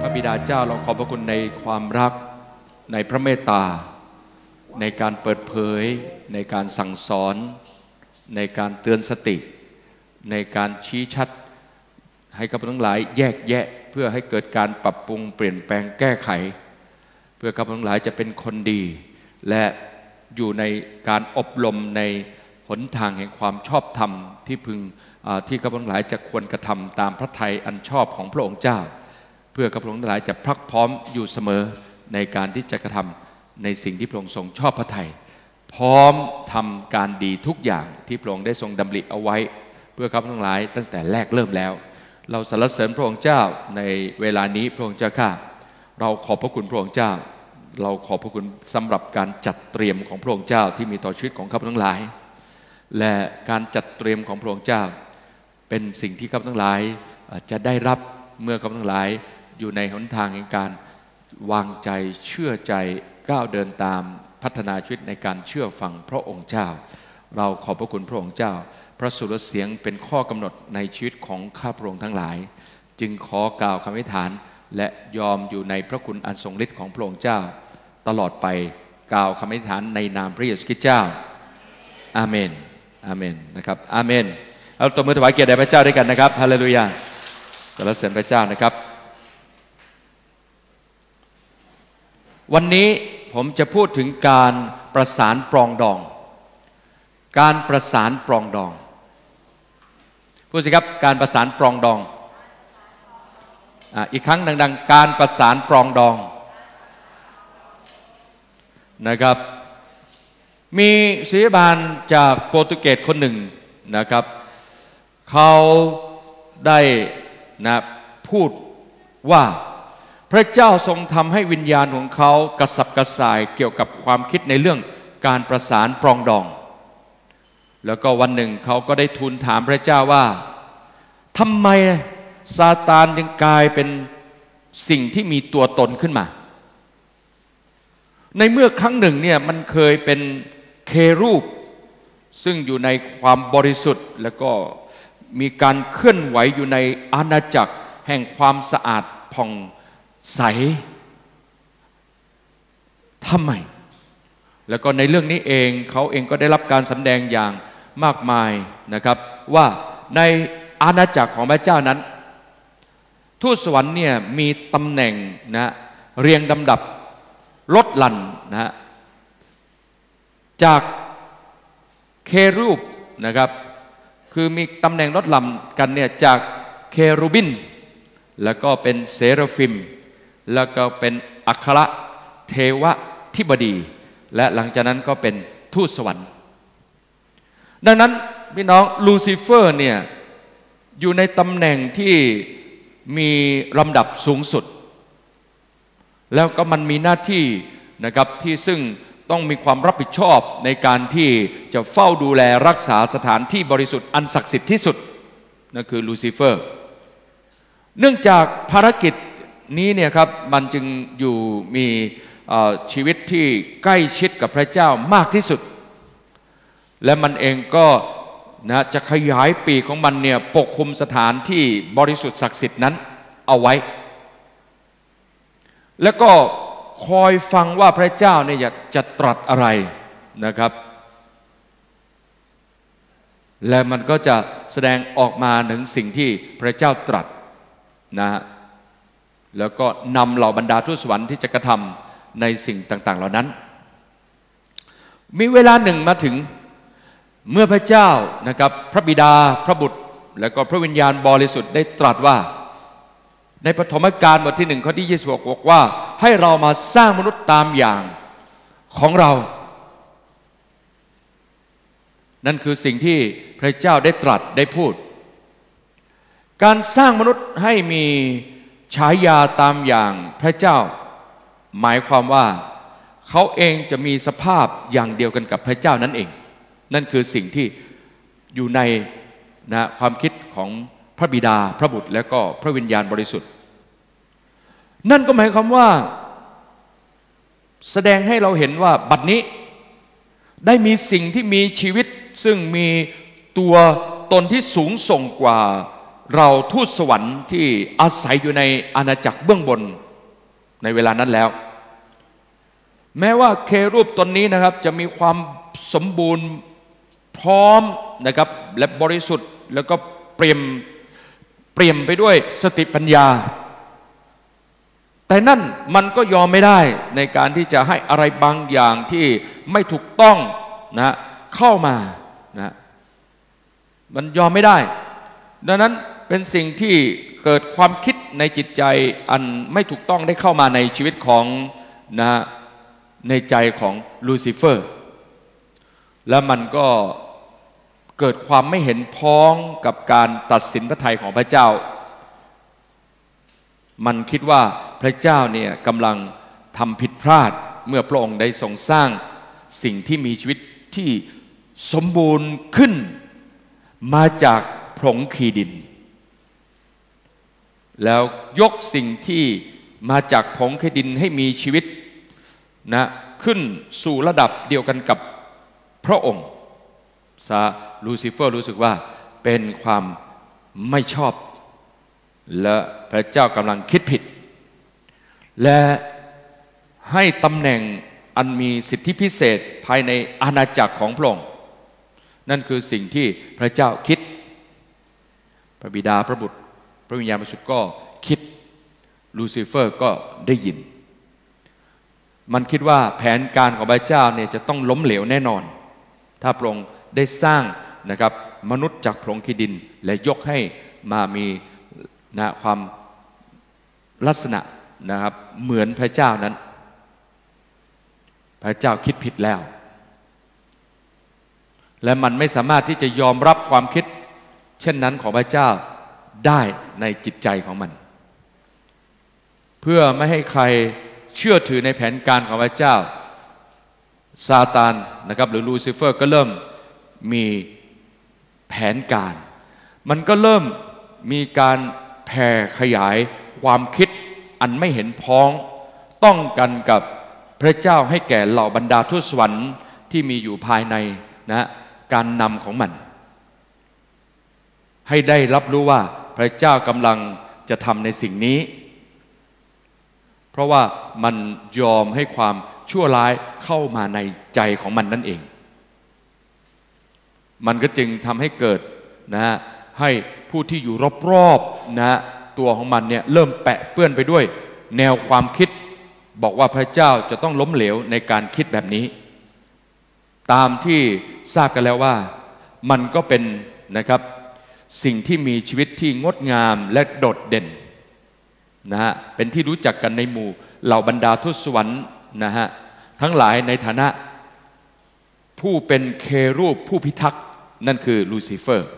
ระบิดาเจ้าเราขอบพระคุณในความรักในพระเมตตาในการเปิดเผยในการสั่งสอนในการเตือนสติในการชี้ชัดให้ข้าพเจ้าทั้งหลายแยกแยะเพื่อให้เกิดการปรับปรุงเปลี่ยนแปลงแก้ไขเพื่อข้าพเจ้าทั้งหลายจะเป็นคนดีและอยู่ในการอบรมในหนทางแห่งความชอบธรรมที่ข้าพเจ้าทั้งหลายจะควรกระทำตามพระทัยอันชอบของพระองค์เจ้าเพื่อข้าพเจ้าทั้งหลายจะพรักพร้อมอยู่เสมอในการที่จะกระทำในสิ่งที่พระองค์ทรงชอบพระทัยพร้อมทำการดีทุกอย่างที่พระองค์ได้ทรงดำริเอาไว้เพื่อข้าพเจ้าทั้งหลายตั้งแต่แรกเริ่มแล้วเราสรรเสริญพระองค์เจ้าในเวลานี้พระองค์เจ้าข้าเราขอบพระคุณพระองค์เจ้าเราขอบพระคุณสำหรับการจัดเตรียมของพระองค์เจ้าที่มีต่อชีวิตของข้าพเจ้าทั้งหลายและการจัดเตรียมของพระองค์เจ้าเป็นสิ่งที่ข้าพเจ้าทั้งหลายจะได้รับเมื่อข้าพเจ้าทั้งหลายอยู่ในหนทางแห่งการวางใจเชื่อใจก้าวเดินตามพัฒนาชีวิตในการเชื่อฟังพระองค์เจ้าเราขอบพระคุณพระองค์เจ้าพระสุรเสียงเป็นข้อกำหนดในชีวิตของข้าพระองค์ทั้งหลายจึงขอกล่าวคำอธิษฐานและยอมอยู่ในพระคุณอันทรงฤทธิ์ของพระองค์เจ้าตลอดไปกล่าวคำอธิษฐานในนามพระเยซูคริสต์เจ้าอาเมนอาเมนนะครับอาเมนเอาตบมือถวายเกียรติแด่พระเจ้าด้วยกันนะครับฮาเลลูยาสรรเสริญพระเจ้านะครับวันนี้ผมจะพูดถึงการประสานปรองดองการประสานปรองดองพูดสิครับการประสานปรองดองอีกครั้งดังๆการประสานปรองดองนะครับมีศิษยาบาลจากโปรตุเกสคนหนึ่งนะครับเขาได้พูดว่าพระเจ้าทรงทำให้วิญญาณของเขากระสับกระส่ายเกี่ยวกับความคิดในเรื่องการประสานปรองดองแล้วก็วันหนึ่งเขาก็ได้ทูลถามพระเจ้าว่าทำไมซาตานจึงกลายเป็นสิ่งที่มีตัวตนขึ้นมาในเมื่อครั้งหนึ่งเนี่ยมันเคยเป็นเครูปซึ่งอยู่ในความบริสุทธิ์แล้วก็มีการเคลื่อนไหวอยู่ในอาณาจักรแห่งความสะอาดผ่องใสทำไมแล้วก็ในเรื่องนี้เองเขาเองก็ได้รับการสำแดงอย่างมากมายนะครับว่าในอาณาจักรของพระเจ้านั้นทูตสวรรค์เนี่ยมีตำแหน่งนะเรียงลำดับลดหลั่นนะจากเครูปนะครับคือมีตำแหน่งลดหลั่นกันเนี่ยจากเครูบินแล้วก็เป็นเซราฟิมแล้วก็เป็นอัครเทวทิบดีและหลังจากนั้นก็เป็นทูตสวรรค์ดังนั้นพี่น้องลูซิเฟอร์เนี่ยอยู่ในตำแหน่งที่มีลำดับสูงสุดแล้วก็มันมีหน้าที่นะครับที่ซึ่งต้องมีความรับผิดชอบในการที่จะเฝ้าดูแลรักษาสถานที่บริสุทธิ์อันศักดิ์สิทธิ์ที่สุดนั่นคือลูซิเฟอร์เนื่องจากภารกิจนี้เนี่ยครับมันจึงอยู่มีชีวิตที่ใกล้ชิดกับพระเจ้ามากที่สุดและมันเองก็จะขยายปีกของมันเนี่ยปกคลุมสถานที่บริสุทธิ์ศักดิ์สิทธิ์นั้นเอาไว้แล้วก็คอยฟังว่าพระเจ้าเนี่ยจะตรัสอะไรนะครับและมันก็จะแสดงออกมาถึงสิ่งที่พระเจ้าตรัสนะแล้วก็นำเหล่าบรรดาทูตสวรรค์ที่จะกระทำในสิ่งต่างๆเหล่านั้นมีเวลาหนึ่งมาถึงเมื่อพระเจ้านะครับพระบิดาพระบุตรและก็พระวิญญาณบริสุทธิ์ได้ตรัสว่าในปฐมกาลบทที่1ข้อที่26บอกว่าให้เรามาสร้างมนุษย์ตามอย่างของเรานั่นคือสิ่งที่พระเจ้าได้ตรัสได้พูดการสร้างมนุษย์ให้มีฉายาตามอย่างพระเจ้าหมายความว่าเขาเองจะมีสภาพอย่างเดียวกันกับพระเจ้านั่นเองนั่นคือสิ่งที่อยู่ในความคิดของพระบิดาพระบุตรและก็พระวิญญาณบริสุทธิ์นั่นก็หมายความว่าแสดงให้เราเห็นว่าบัดนี้ได้มีสิ่งที่มีชีวิตซึ่งมีตัวตนที่สูงส่งกว่าเราทูตสวรรค์ที่อาศัยอยู่ในอาณาจักรเบื้องบนในเวลานั้นแล้วแม้ว่าเครูปตนนี้นะครับจะมีความสมบูรณ์พร้อมนะครับและบริสุทธิ์แล้วก็เปี่ยมไปด้วยสติปัญญาแต่นั่นมันก็ยอมไม่ได้ในการที่จะให้อะไรบางอย่างที่ไม่ถูกต้องนะเข้ามานะมันยอมไม่ได้ดังนั้นเป็นสิ่งที่เกิดความคิดในจิตใจอันไม่ถูกต้องได้เข้ามาในชีวิตของนะในใจของลูซิเฟอร์และมันก็เกิดความไม่เห็นพ้องกับการตัดสินพระทัยของพระเจ้ามันคิดว่าพระเจ้าเนี่ยกำลังทำผิดพลาดเมื่อพระองค์ได้ทรงสร้างสิ่งที่มีชีวิตที่สมบูรณ์ขึ้นมาจากผงคีดินแล้วยกสิ่งที่มาจากผงคีดินให้มีชีวิตนะขึ้นสู่ระดับเดียวกันกับพระองค์ลูซิเฟอร์รู้สึกว่าเป็นความไม่ชอบและพระเจ้ากำลังคิดผิดและให้ตำแหน่งอันมีสิทธิพิเศษภายในอาณาจักรของพระองค์นั่นคือสิ่งที่พระเจ้าคิดพระบิดาพระบุตรพระวิญญาณบริสุทธิ์ก็คิดลูซิเฟอร์ก็ได้ยินมันคิดว่าแผนการของพระเจ้าเนี่ยจะต้องล้มเหลวแน่นอนถ้าพระองค์ได้สร้างนะครับมนุษย์จากผงคีดินและยกให้มามีนะความลักษณะนะครับเหมือนพระเจ้านั้นพระเจ้าคิดผิดแล้วและมันไม่สามารถที่จะยอมรับความคิดเช่นนั้นของพระเจ้าได้ในจิตใจของมันเพื่อไม่ให้ใครเชื่อถือในแผนการของพระเจ้าซาตานนะครับหรือลูซิเฟอร์ก็เริ่มมีแผนการมันก็เริ่มมีการแผ่ขยายความคิดอันไม่เห็นพ้องต้องกันกับพระเจ้าให้แก่เหล่าบรรดาทูตสวรรค์ที่มีอยู่ภายในนะการนำของมันให้ได้รับรู้ว่าพระเจ้ากำลังจะทำในสิ่งนี้เพราะว่ามันยอมให้ความชั่วร้ายเข้ามาในใจของมันนั่นเองมันก็จึงทำให้เกิดนะให้ผู้ที่อยู่รอบๆนะตัวของมันเนี่ยเริ่มแปะเปื้อนไปด้วยแนวความคิดบอกว่าพระเจ้าจะต้องล้มเหลวในการคิดแบบนี้ตามที่ทราบกันแล้วว่ามันก็เป็นนะครับสิ่งที่มีชีวิตที่งดงามและโดดเด่นนะฮะเป็นที่รู้จักกันในหมู่เหล่าบรรดาทูตสวรรค์นะฮะทั้งหลายในฐานะผู้เป็นเครูปผู้พิทักษ์นั่นคือลูซิเฟอร์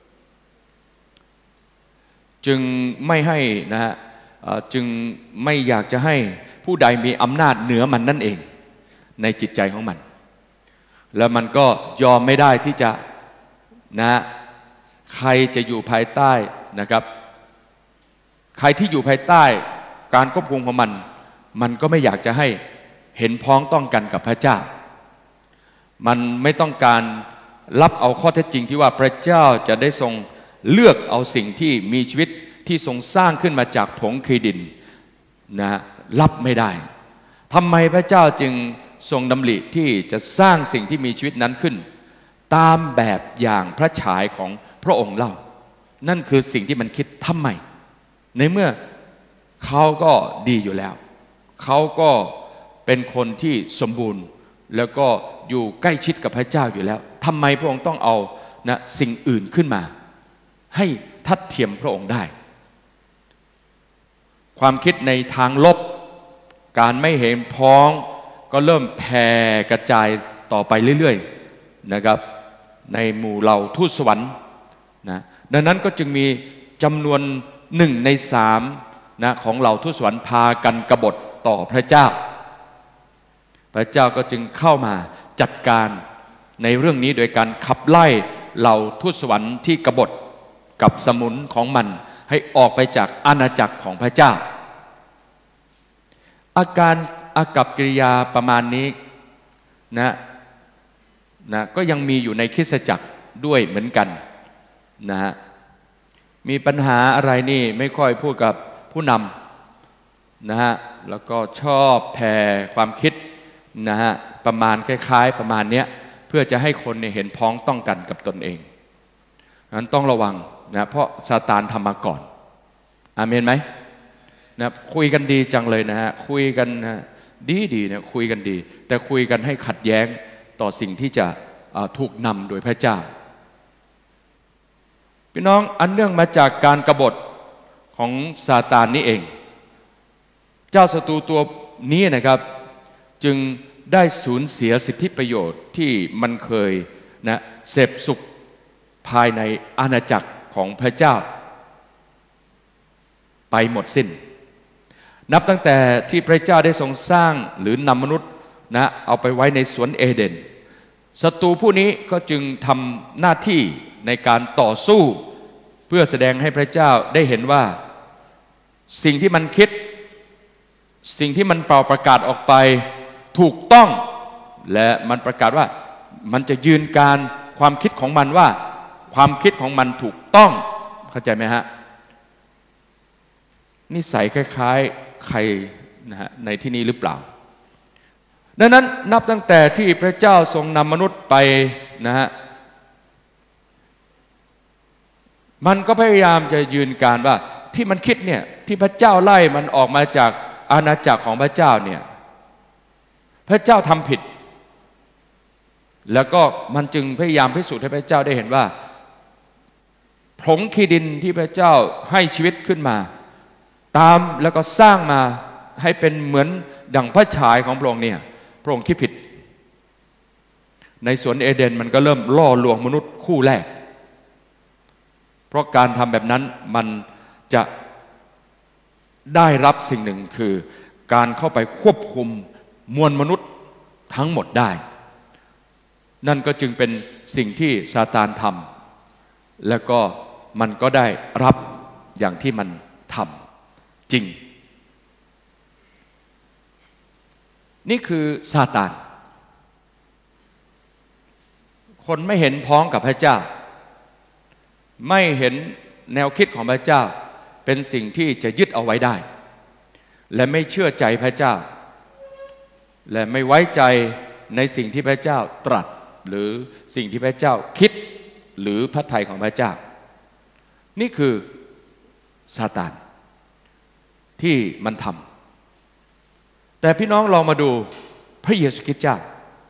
จึงไม่ให้นะฮะจึงไม่อยากจะให้ผู้ใดมีอำนาจเหนือมันนั่นเองในจิตใจของมันแล้วมันก็ยอมไม่ได้ที่จะนะใครจะอยู่ภายใต้นะครับใครที่อยู่ภายใต้การควบคุมของมันก็ไม่อยากจะให้เห็นพ้องต้องกันกับพระเจ้ามันไม่ต้องการรับเอาข้อเท็จจริงที่ว่าพระเจ้าจะได้ทรงเลือกเอาสิ่งที่มีชีวิตที่ทรงสร้างขึ้นมาจากผงคีดินนะรับไม่ได้ทำไมพระเจ้าจึงทรงดำริที่จะสร้างสิ่งที่มีชีวิตนั้นขึ้นตามแบบอย่างพระฉายของพระองค์เล่านั่นคือสิ่งที่มันคิดทำไมในเมื่อเขาก็ดีอยู่แล้วเขาก็เป็นคนที่สมบูรณ์แล้วก็อยู่ใกล้ชิดกับพระเจ้าอยู่แล้วทำไมพระองค์ต้องเอานะสิ่งอื่นขึ้นมาให้ทัดเทียมพระองค์ได้ความคิดในทางลบการไม่เห็นพ้องก็เริ่มแผ่กระจายต่อไปเรื่อยๆนะครับในหมู่เหล่าทูตสวรรค์นะดังนั้นก็จึงมีจำนวน1 ใน 3นะของเหล่าทูตสวรรค์พากันกบฏต่อพระเจ้าพระเจ้าก็จึงเข้ามาจัดการในเรื่องนี้โดยการขับไล่เหล่าทูตสวรรค์ที่กบฏกับสมุนของมันให้ออกไปจากอาณาจักรของพระเจ้าอากัปกิริยาประมาณนี้นะก็ยังมีอยู่ในคริสตจักรด้วยเหมือนกันนะฮะมีปัญหาอะไรนี่ไม่ค่อยพูดกับผู้นำนะฮะแล้วก็ชอบแผ่ความคิดนะฮะประมาณคล้ายๆประมาณเนี้ยเพื่อจะให้คนเนี่ยเห็นพ้องต้องกันกับตนเองนั้นต้องระวังนะเพราะซาตานทำมาก่อนอาเมนไหมนะคุยกันดีจังเลยนะฮะคุยกันนะดีเนี่ยคุยกันดีแต่คุยกันให้ขัดแย้งต่อสิ่งที่จะถูกนำโดยพระเจ้าพี่น้องอันเนื่องมาจากการกบฏของซาตานนี้เองเจ้าศัตรูตัวนี้นะครับจึงได้สูญเสียสิทธิประโยชน์ที่มันเคยนะเสพสุขภายในอาณาจักรของพระเจ้าไปหมดสิ้นนับตั้งแต่ที่พระเจ้าได้ทรงสร้างหรือนำมนุษย์นะเอาไปไว้ในสวนเอเดนศัตรูผู้นี้ก็จึงทำหน้าที่ในการต่อสู้เพื่อแสดงให้พระเจ้าได้เห็นว่าสิ่งที่มันคิดสิ่งที่มันเป่าประกาศออกไปถูกต้องและมันประกาศว่ามันจะยืนการความคิดของมันว่าความคิดของมันถูกต้องเข้าใจไหมฮะนิสัยคล้ายๆใครนะฮะในที่นี้หรือเปล่าดังนั้นนับตั้งแต่ที่พระเจ้าทรงนำมนุษย์ไปนะฮะมันก็พยายามจะยืนการว่าที่มันคิดเนี่ยที่พระเจ้าไล่มันออกมาจากอาณาจักรของพระเจ้าเนี่ยพระเจ้าทำผิดแล้วก็มันจึงพยายามพิสูจน์ให้พระเจ้าได้เห็นว่าผงขี้ดินที่พระเจ้าให้ชีวิตขึ้นมาตามแล้วก็สร้างมาให้เป็นเหมือนดั่งพระฉายของพระองค์เนี่ยพระองค์คิดผิดในสวนเอเดนมันก็เริ่มล่อลวงมนุษย์คู่แรกเพราะการทำแบบนั้นมันจะได้รับสิ่งหนึ่งคือการเข้าไปควบคุมมวลมนุษย์ทั้งหมดได้นั่นก็จึงเป็นสิ่งที่ซาตานทำแล้วก็มันก็ได้รับอย่างที่มันทำจริงนี่คือซาตานคนไม่เห็นพ้องกับพระเจ้าไม่เห็นแนวคิดของพระเจ้าเป็นสิ่งที่จะยึดเอาไว้ได้และไม่เชื่อใจพระเจ้าและไม่ไว้ใจในสิ่งที่พระเจ้าตรัสหรือสิ่งที่พระเจ้าคิดหรือพระทัยของพระเจ้านี่คือซาตานที่มันทำแต่พี่น้องลองมาดูพระเยซูคริสต์เจ้า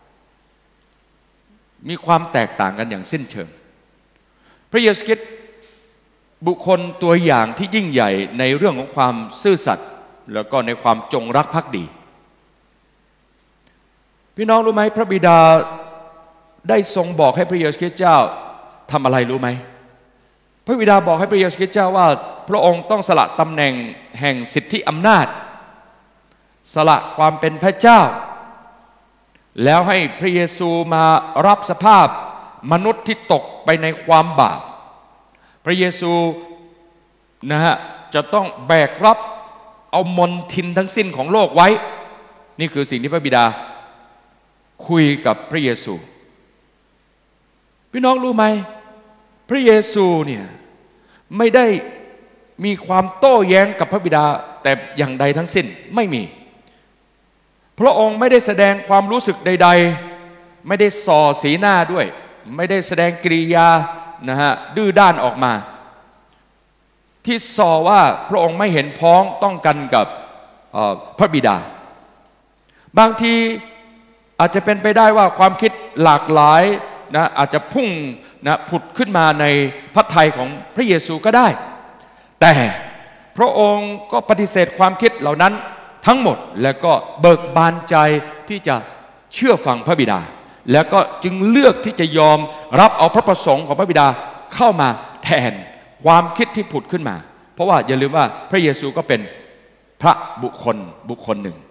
มีความแตกต่างกันอย่างสิ้นเชิงพระเยซูคริสต์บุคคลตัวอย่างที่ยิ่งใหญ่ในเรื่องของความซื่อสัตย์แล้วก็ในความจงรักภักดีพี่น้องรู้ไหมพระบิดาได้ทรงบอกให้พระเยซูคริสต์เจ้าทำอะไรรู้ไหมพระบิดาบอกให้พระเยซูคริสต์เจ้าว่าพระองค์ต้องสละตำแหน่งแห่งสิทธิอำนาจสละความเป็นพระเจ้าแล้วให้พระเยซูมารับสภาพมนุษย์ที่ตกไปในความบาปพระเยซูนะฮะจะต้องแบกรับเอามลทินทั้งสิ้นของโลกไว้นี่คือสิ่งที่พระบิดาคุยกับพระเยซูพี่น้องรู้ไหมพระเยซูเนี่ยไม่ได้มีความโต้แย้งกับพระบิดาแต่อย่างใดทั้งสิ้นไม่มีพระองค์ไม่ได้แสดงความรู้สึกใดๆไม่ได้ส่อสีหน้าด้วยไม่ได้แสดงกริยานะฮะดื้อด้านออกมาที่ส่อว่าพระองค์ไม่เห็นพ้องต้องกันกับพระบิดาบางทีอาจจะเป็นไปได้ว่าความคิดหลากหลายนะอาจจะพุ่งนะผุดขึ้นมาในพระทัยของพระเยซูก็ได้แต่พระองค์ก็ปฏิเสธความคิดเหล่านั้นทั้งหมดแล้วก็เบิกบานใจที่จะเชื่อฟังพระบิดาแล้วก็จึงเลือกที่จะยอมรับเอาพระประสงค์ของพระบิดาเข้ามาแทนความคิดที่ผุดขึ้นมาเพราะว่าอย่าลืมว่าพระเยซูก็เป็นพระบุคคลหนึ่ง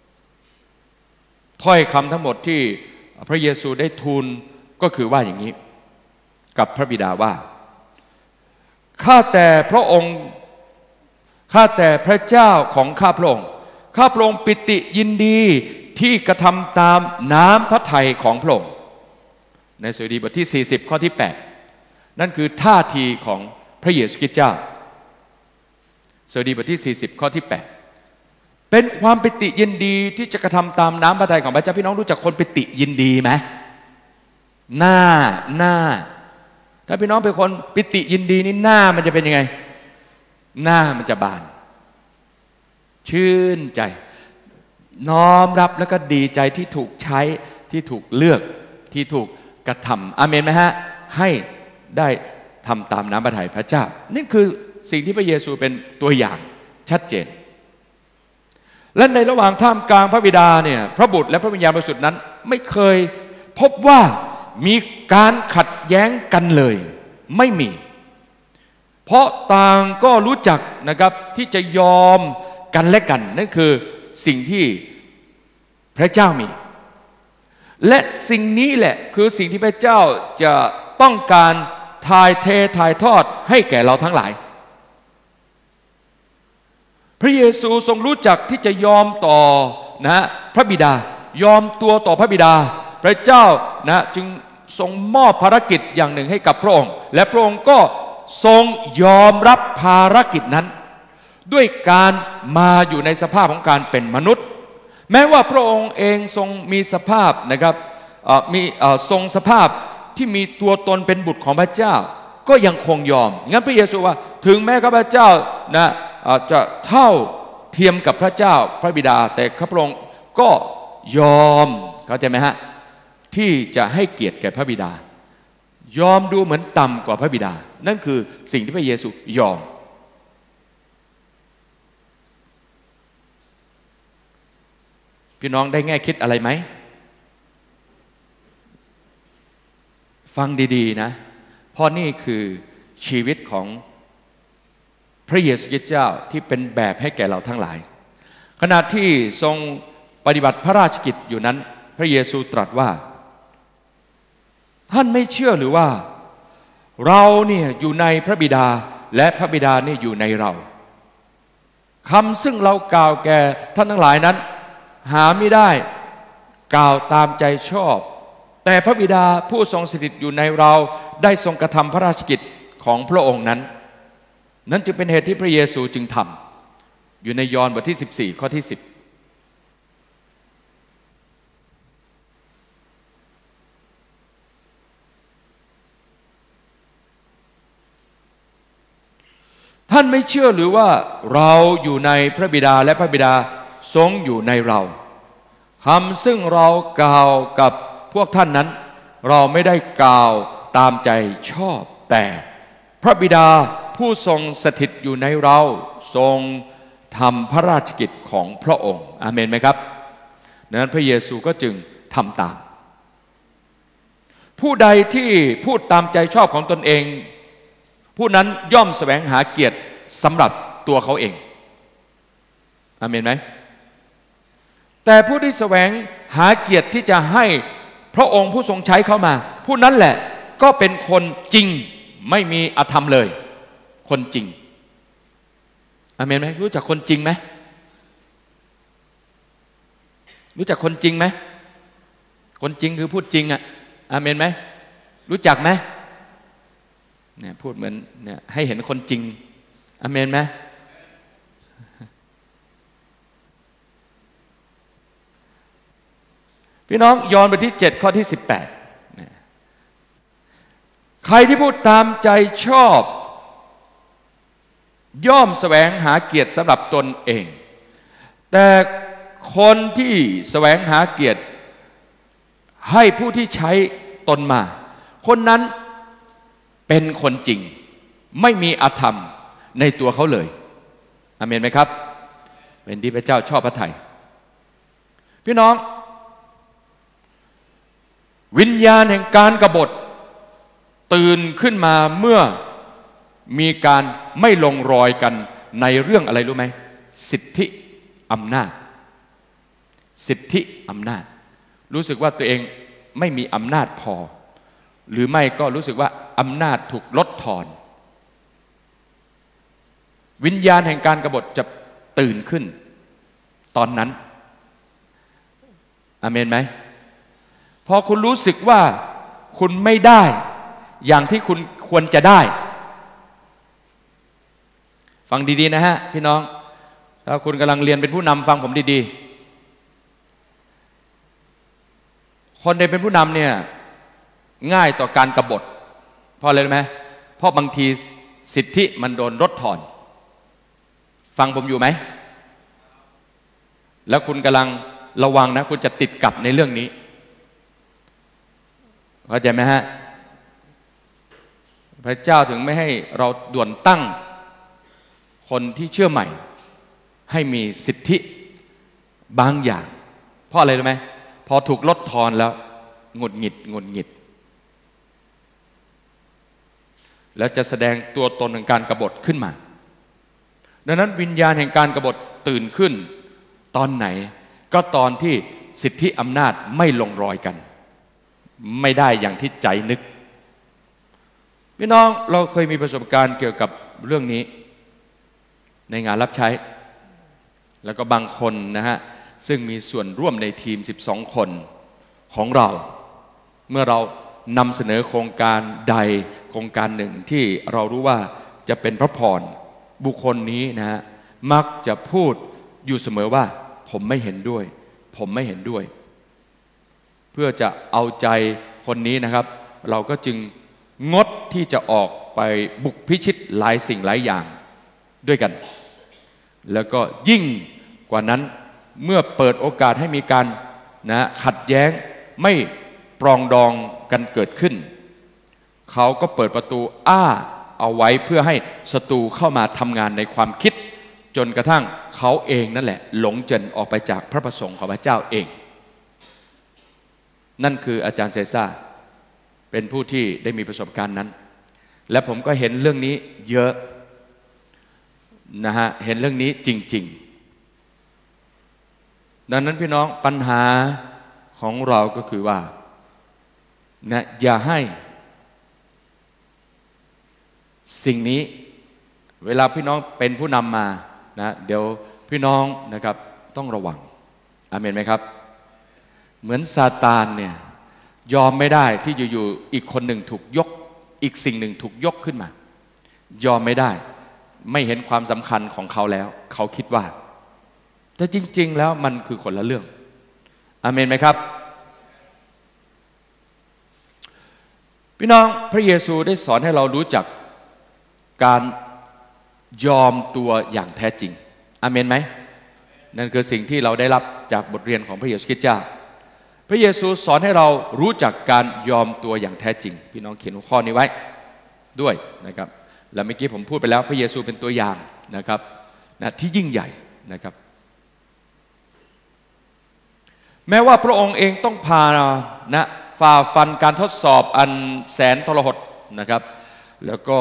ถ้อยคำทั้งหมดที่พระเยซูได้ทูลก็คือว่าอย่างนี้กับพระบิดาว่าข้าแต่พระองค์ข้าแต่พระเจ้าของข้าพระองค์ข้าพระองค์ปิติยินดีที่กระทำตามน้ำพระทัยของพระองค์ในสดุดีบทที่40ข้อที่8นั่นคือท่าทีของพระเยซูคริสต์เจ้าสดุดีบทที่40ข้อที่8เป็นความปิติยินดีที่จะกระทำตามน้ำพระทัยของพระเจ้าพี่น้องรู้จักคนปิติยินดีไหมหน้าถ้าพี่น้องเป็นคนปิติยินดีนี่หน้ามันจะเป็นยังไงหน้ามันจะบานชื่นใจน้อมรับแล้วก็ดีใจที่ถูกใช้ที่ถูกเลือกที่ถูกกระทำอาเมนไหมฮะให้ได้ทำตามน้ำพระทัยพระเจ้านี่คือสิ่งที่พระเยซูเป็นตัวอย่างชัดเจนและในระหว่างท่ามกลางพระบิดาเนี่ยพระบุตรและพระวิญญาณบริสุทธิ์นั้นไม่เคยพบว่ามีการขัดแย้งกันเลยไม่มีเพราะต่างก็รู้จักนะครับที่จะยอมกันและกันนั่นคือสิ่งที่พระเจ้ามีและสิ่งนี้แหละคือสิ่งที่พระเจ้าจะต้องการถ่ายทอดให้แก่เราทั้งหลายพระเยซูทรงรู้จักที่จะยอมต่อนะพระบิดายอมตัวต่อพระบิดาพระเจ้านะจึงทรงมอบภารกิจอย่างหนึ่งให้กับพระองค์และพระองค์ก็ทรงยอมรับภารกิจนั้นด้วยการมาอยู่ในสภาพของการเป็นมนุษย์แม้ว่าพระองค์เองทรงมีสภาพนะครับทรงสภาพที่มีตัวตนเป็นบุตรของพระเจ้าก็ยังคงยอมงั้นพระเยซูว่าถึงแม้ข้าพเจ้านะจะเท่าเทียมกับพระเจ้าพระบิดาแต่ข้าพระองค์ก็ยอมเข้าใจไหมฮะที่จะให้เกียรติแก่พระบิดายอมดูเหมือนต่ำกว่าพระบิดานั่นคือสิ่งที่พระเยซูยอมพี่น้องได้แง่คิดอะไรไหมฟังดีๆนะเพราะนี่คือชีวิตของพระเยซูคริสต์เจ้าที่เป็นแบบให้แก่เราทั้งหลายขณะที่ทรงปฏิบัติพระราชกิจอยู่นั้นพระเยซูตรัสว่าท่านไม่เชื่อหรือว่าเราเนี่ยอยู่ในพระบิดาและพระบิดาเนี่ยอยู่ในเราคำซึ่งเรากล่าวแก่ท่านทั้งหลายนั้นหาไม่ได้กล่าวตามใจชอบแต่พระบิดาผู้ทรงสถิตอยู่ในเราได้ทรงกระทำพระราชกิจของพระองค์นั้นจึงเป็นเหตุที่พระเยซูจึงทำอยู่ในยอห์นบทที่14ข้อที่10ท่านไม่เชื่อหรือว่าเราอยู่ในพระบิดาและพระบิดาทรงอยู่ในเราคำซึ่งเรากล่าวกับพวกท่านนั้นเราไม่ได้กล่าวตามใจชอบแต่พระบิดาผู้ทรงสถิตอยู่ในเราทรงทำพระราชกิจของพระองค์อาเมนไหมครับดังนั้นพระเยซูก็จึงทำตามผู้ใดที่พูดตามใจชอบของตนเองผู้นั้นย่อมแสวงหาเกียรติสำหรับตัวเขาเองอาเมนไหมแต่ผู้ที่แสวงหาเกียรติที่จะให้พระองค์ผู้ทรงใช้เข้ามาผู้นั้นแหละก็เป็นคนจริงไม่มีอธรรมเลยคนจริงอาเมนไหมรู้จักคนจริงไหมรู้จักคนจริงไหมคนจริงคือพูดจริงอ่ะอาเมนไหมรู้จักไหมเนี่ยพูดเหมือนเนี่ยให้เห็นคนจริงอาเมนไหมพี่น้องยอห์นบทที่7ข้อที่18ใครที่พูดตามใจชอบย่อมแสวงหาเกียรติสำหรับตนเองแต่คนที่แสวงหาเกียรติให้ผู้ที่ใช้ตนมาคนนั้นเป็นคนจริงไม่มีอธรรมในตัวเขาเลยอาเมนไหมครับเป็นที่พระเจ้าชอบพระทัยพี่น้องวิญญาณแห่งการกบฏตื่นขึ้นมาเมื่อมีการไม่ลงรอยกันในเรื่องอะไรรู้ไหมสิทธิอำนาจสิทธิอำนาจรู้สึกว่าตัวเองไม่มีอำนาจพอหรือไม่ก็รู้สึกว่าอำนาจถูกลดทอนวิญญาณแห่งการกบฏจะตื่นขึ้นตอนนั้นอาเมนไหมพอคุณรู้สึกว่าคุณไม่ได้อย่างที่คุณควรจะได้ฟังดีๆนะฮะพี่น้องถ้าคุณกำลังเรียนเป็นผู้นำฟังผมดีๆคนที่เป็นผู้นำเนี่ยง่ายต่อการกบฏเพราะอะไรรู้ไหมเพราะบางทีสิทธิมันโดนลดทอนฟังผมอยู่ไหมแล้วคุณกำลังระวังนะคุณจะติดกับในเรื่องนี้เข้าใจไหมฮะพระเจ้าถึงไม่ให้เราด่วนตั้งคนที่เชื่อใหม่ให้มีสิทธิบางอย่างเพราะอะไรรู้ไหมพอถูกลดทอนแล้วหงุดหงิดแล้วจะแสดงตัวตนของการกบฏขึ้นมาดังนั้นวิญญาณแห่งการกบฏตื่นขึ้นตอนไหนก็ตอนที่สิทธิอำนาจไม่ลงรอยกันไม่ได้อย่างที่ใจนึกพี่น้องเราเคยมีประสบการณ์เกี่ยวกับเรื่องนี้ในงานรับใช้แล้วก็บางคนนะฮะซึ่งมีส่วนร่วมในทีม12คนของเราเมื่อเรานำเสนอโครงการใดโครงการหนึ่งที่เรารู้ว่าจะเป็นพระพรบุคคลนี้นะฮะมักจะพูดอยู่เสมอว่าผมไม่เห็นด้วยผมไม่เห็นด้วยเพื่อจะเอาใจคนนี้นะครับเราก็จึงงดที่จะออกไปบุกพิชิตหลายสิ่งหลายอย่างด้วยกันแล้วก็ยิ่งกว่านั้นเมื่อเปิดโอกาสให้มีการขัดแย้งไม่ปรองดองกันเกิดขึ้นเขาก็เปิดประตูเอาไว้เพื่อให้ศัตรูเข้ามาทำงานในความคิดจนกระทั่งเขาเองนั่นแหละหลงเจนออกไปจากพระประสงค์ของพระเจ้าเองนั่นคืออาจารย์เซซ่าเป็นผู้ที่ได้มีประสบการณ์นั้นและผมก็เห็นเรื่องนี้เยอะนะฮะเห็นเรื่องนี้จริงๆดังนั้นพี่น้องปัญหาของเราก็คือว่านะอย่าให้สิ่งนี้เวลาพี่น้องเป็นผู้นำมานะเดี๋ยวพี่น้องนะครับต้องระวังอาเมนไหมครับเหมือนซาตานเนี่ยยอมไม่ได้ที่อยู่ๆอีกคนหนึ่งถูกยกอีกสิ่งหนึ่งถูกยกขึ้นมายอมไม่ได้ไม่เห็นความสำคัญของเขาแล้วเขาคิดว่าแต่จริงๆแล้วมันคือคนละเรื่องอาเมนไหมครับพี่น้องพระเยซูได้สอนให้เรารู้จักการยอมตัวอย่างแท้จริงอาเมนไหมนั่นคือสิ่งที่เราได้รับจากบทเรียนของพระเยซูคริสต์เจ้าพระเยซูสอนให้เรารู้จักการยอมตัวอย่างแท้จริงพี่น้องเขียนหัวข้อนี้ไว้ด้วยนะครับแล้วเมื่อกี้ผมพูดไปแล้วพระเยซูเป็นตัวอย่างนะครับที่ยิ่งใหญ่นะครับแม้ว่าพระองค์เองต้องฝ่าฟันการทดสอบอันแสนทรหดนะครับแล้วก็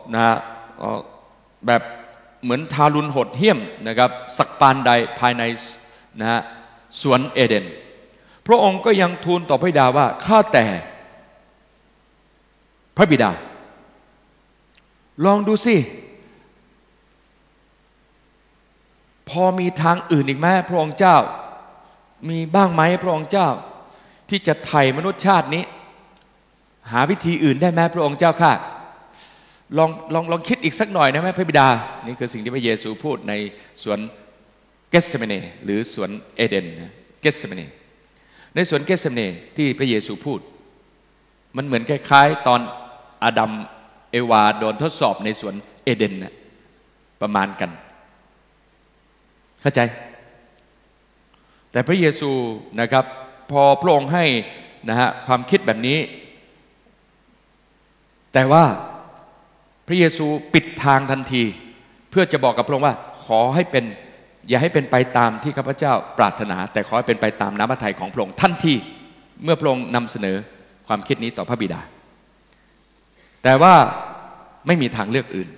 แบบเหมือนทารุณโหดเหี้ยมนะครับสักปานใดภายในสวนเอเดนพระองค์ก็ยังทูลต่อพระบิดาว่าข้าแต่พระบิดาลองดูสิพอมีทางอื่นอีกไหมพระองค์เจ้ามีบ้างไหมพระองค์เจ้าที่จะไถ่มนุษย์ชาตินี้หาวิธีอื่นได้ไหมพระองค์เจ้าข้าลองคิดอีกสักหน่อยนะแม่พระบิดานี่คือสิ่งที่พระเยซูพูดในสวนเกสเมเนหรือสวนเอเดนเกสเมเนในสวนเกสเมเนที่พระเยซูพูดมันเหมือนคล้ายๆตอนอาดัมเอวาโดนทดสอบในสวนเอเดนนะประมาณกันเข้าใจแต่พระเยซูนะครับพอพระองค์ให้ความคิดแบบนี้แต่ว่าพระเยซูปิดทางทันทีเพื่อจะบอกกับพระองค์ว่าขอให้เป็นอย่าให้เป็นไปตามที่ข้าพเจ้าปรารถนาแต่ขอให้เป็นไปตามน้ำพระทัยของพระองค์ทันทีเมื่อพระองค์นำเสนอความคิดนี้ต่อพระบิดาแต่ว่าไม่มีทางเลือกอื่น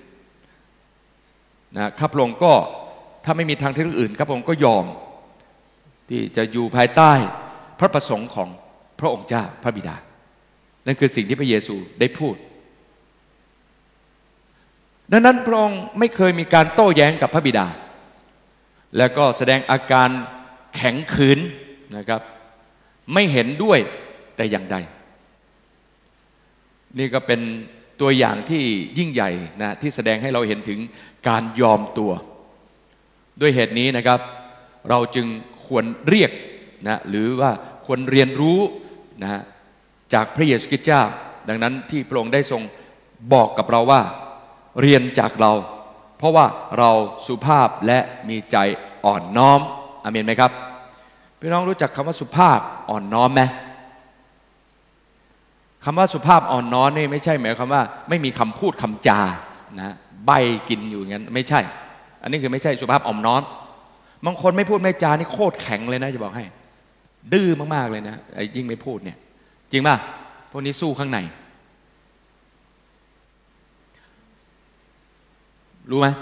ข้าพระองค์ก็ถ้าไม่มีทางเลือกอื่นข้าพระองค์ก็ยอมที่จะอยู่ภายใต้พระประสงค์ของพระองค์เจ้าพระบิดานั่นคือสิ่งที่พระเยซูได้พูดดังนั้นพระองค์ไม่เคยมีการโต้แย้งกับพระบิดาแล้วก็แสดงอาการแข็งขืนนะครับไม่เห็นด้วยแต่อย่างใดนี่ก็เป็นตัวอย่างที่ยิ่งใหญ่นะที่แสดงให้เราเห็นถึงการยอมตัวด้วยเหตุนี้นะครับเราจึงควรเรียกนะหรือว่าควรเรียนรู้นะจากพระเยซูคริสต์เจ้าดังนั้นที่พระองค์ได้ทรงบอกกับเราว่าเรียนจากเราเพราะว่าเราสุภาพและมีใจอ่อนน้อมอาเมนไหมครับพี่น้องรู้จักคำว่าสุภาพอ่อนน้อมไหมคำว่าสุภาพอ่อนน้อมนี่ไม่ใช่หมายความว่าไม่มีคำพูดคำจานะใบกินอยู่อย่างนั้นไม่ใช่อันนี้คือไม่ใช่สุภาพอ่อนน้อมบางคนไม่พูดไม่จานี่โคตรแข็งเลยนะจะบอกให้ดื้อมากๆเลยนะไอ้ยิ่งไม่พูดเนี่ยจริงป่ะพวกนี้สู้ข้างในรู้ไหม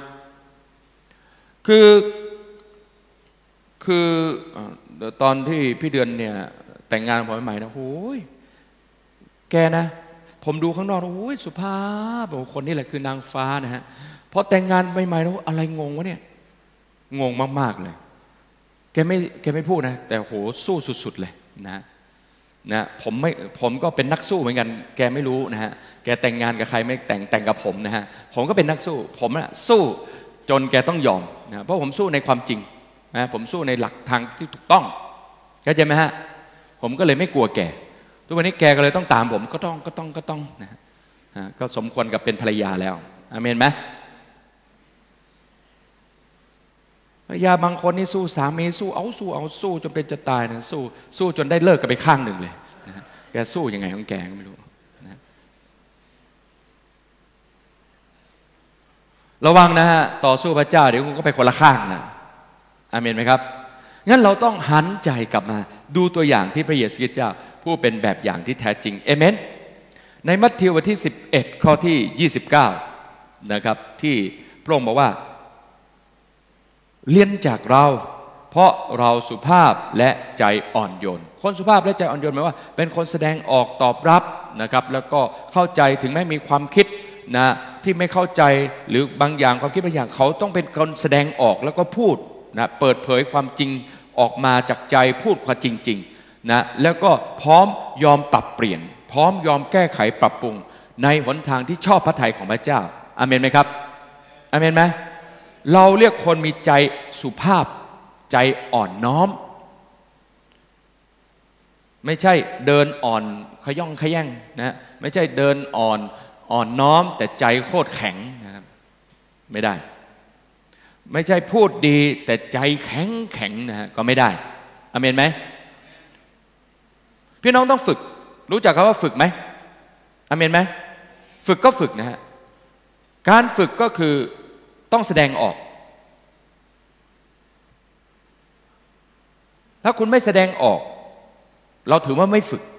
คือตอนที่พี่เดือนเนี่ยแต่งงานผมใหม่ๆนะโอ้ยแกนะผมดูข้างนอกโอ้ยสุภาพโอ้คนนี้แหละคือนางฟ้านะฮะพอแต่งงานใหม่ๆนะอะไรงงวะเนี่ยงงมากๆเลยแกไม่พูดนะแต่โหสู้สุดๆเลยนะผมก็เป็นนักสู้เหมือนกันแกไม่รู้นะฮะแกแต่งงานกับใครไม่แต่งกับผมนะฮะผมก็เป็นนักสู้ผมนะสู้จนแกต้องยอมนะเพราะผมสู้ในความจริงนะผมสู้ในหลักทางที่ถูกต้องเข้าใจไหมฮะผมก็เลยไม่กลัวแกทุกวันนี้แกก็เลยต้องตามผมก็ต้องนะฮะก็สมควรกับเป็นภรรยาแล้วอาเมนไหมภรรยาบางคนนี่สู้สามีสู้จนเป็นจะตายนะสู้จนได้เลิกกันไปข้างหนึ่งเลยนะแกสู้ยังไงของแกก็ไม่รู้นะระวังนะฮะต่อสู้พระเจ้าเดี๋ยวคุณก็ไปคนละข้างนะอาเมนไหมครับงั้นเราต้องหันใจกลับมาดูตัวอย่างที่พระเยซูคริสต์เจ้าผู้เป็นแบบอย่างที่แท้จริงเอเมนในมัทธิวบทที่11ข้อที่29นะครับที่พระองค์บอกว่าเรียนจากเราเพราะเราสุภาพและใจอ่อนโยนคนสุภาพและใจอ่อนโยนหมายว่าเป็นคนแสดงออกตอบรับนะครับแล้วก็เข้าใจถึงแม้มีความคิดนะที่ไม่เข้าใจหรือบางอย่างความคิดบางอย่างเขาต้องเป็นคนแสดงออกแล้วก็พูดนะเปิดเผยความจริงออกมาจากใจพูดความจริงๆนะแล้วก็พร้อมยอมปรับเปลี่ยนพร้อมยอมแก้ไขปรับปรุงในหนทางที่ชอบพระทัยของพระเจ้าอาเมนไหมครับอาเมนไหมเราเรียกคนมีใจสุภาพใจอ่อนน้อมไม่ใช่เดินอ่อนขย่องขย่งนะไม่ใช่เดินอ่อนน้อมแต่ใจโคตรแข็งนะครับไม่ได้ไม่ใช่พูดดีแต่ใจแข็งนะฮะก็ไม่ได้อาเมนไหมพี่น้องต้องฝึกรู้จักคำว่าฝึกไหมอาเมนไหมฝึกก็ฝึกนะฮะการฝึกก็คือต้องแสดงออกถ้าคุณไม่แสดงออกเราถือว่าไม่ฝึก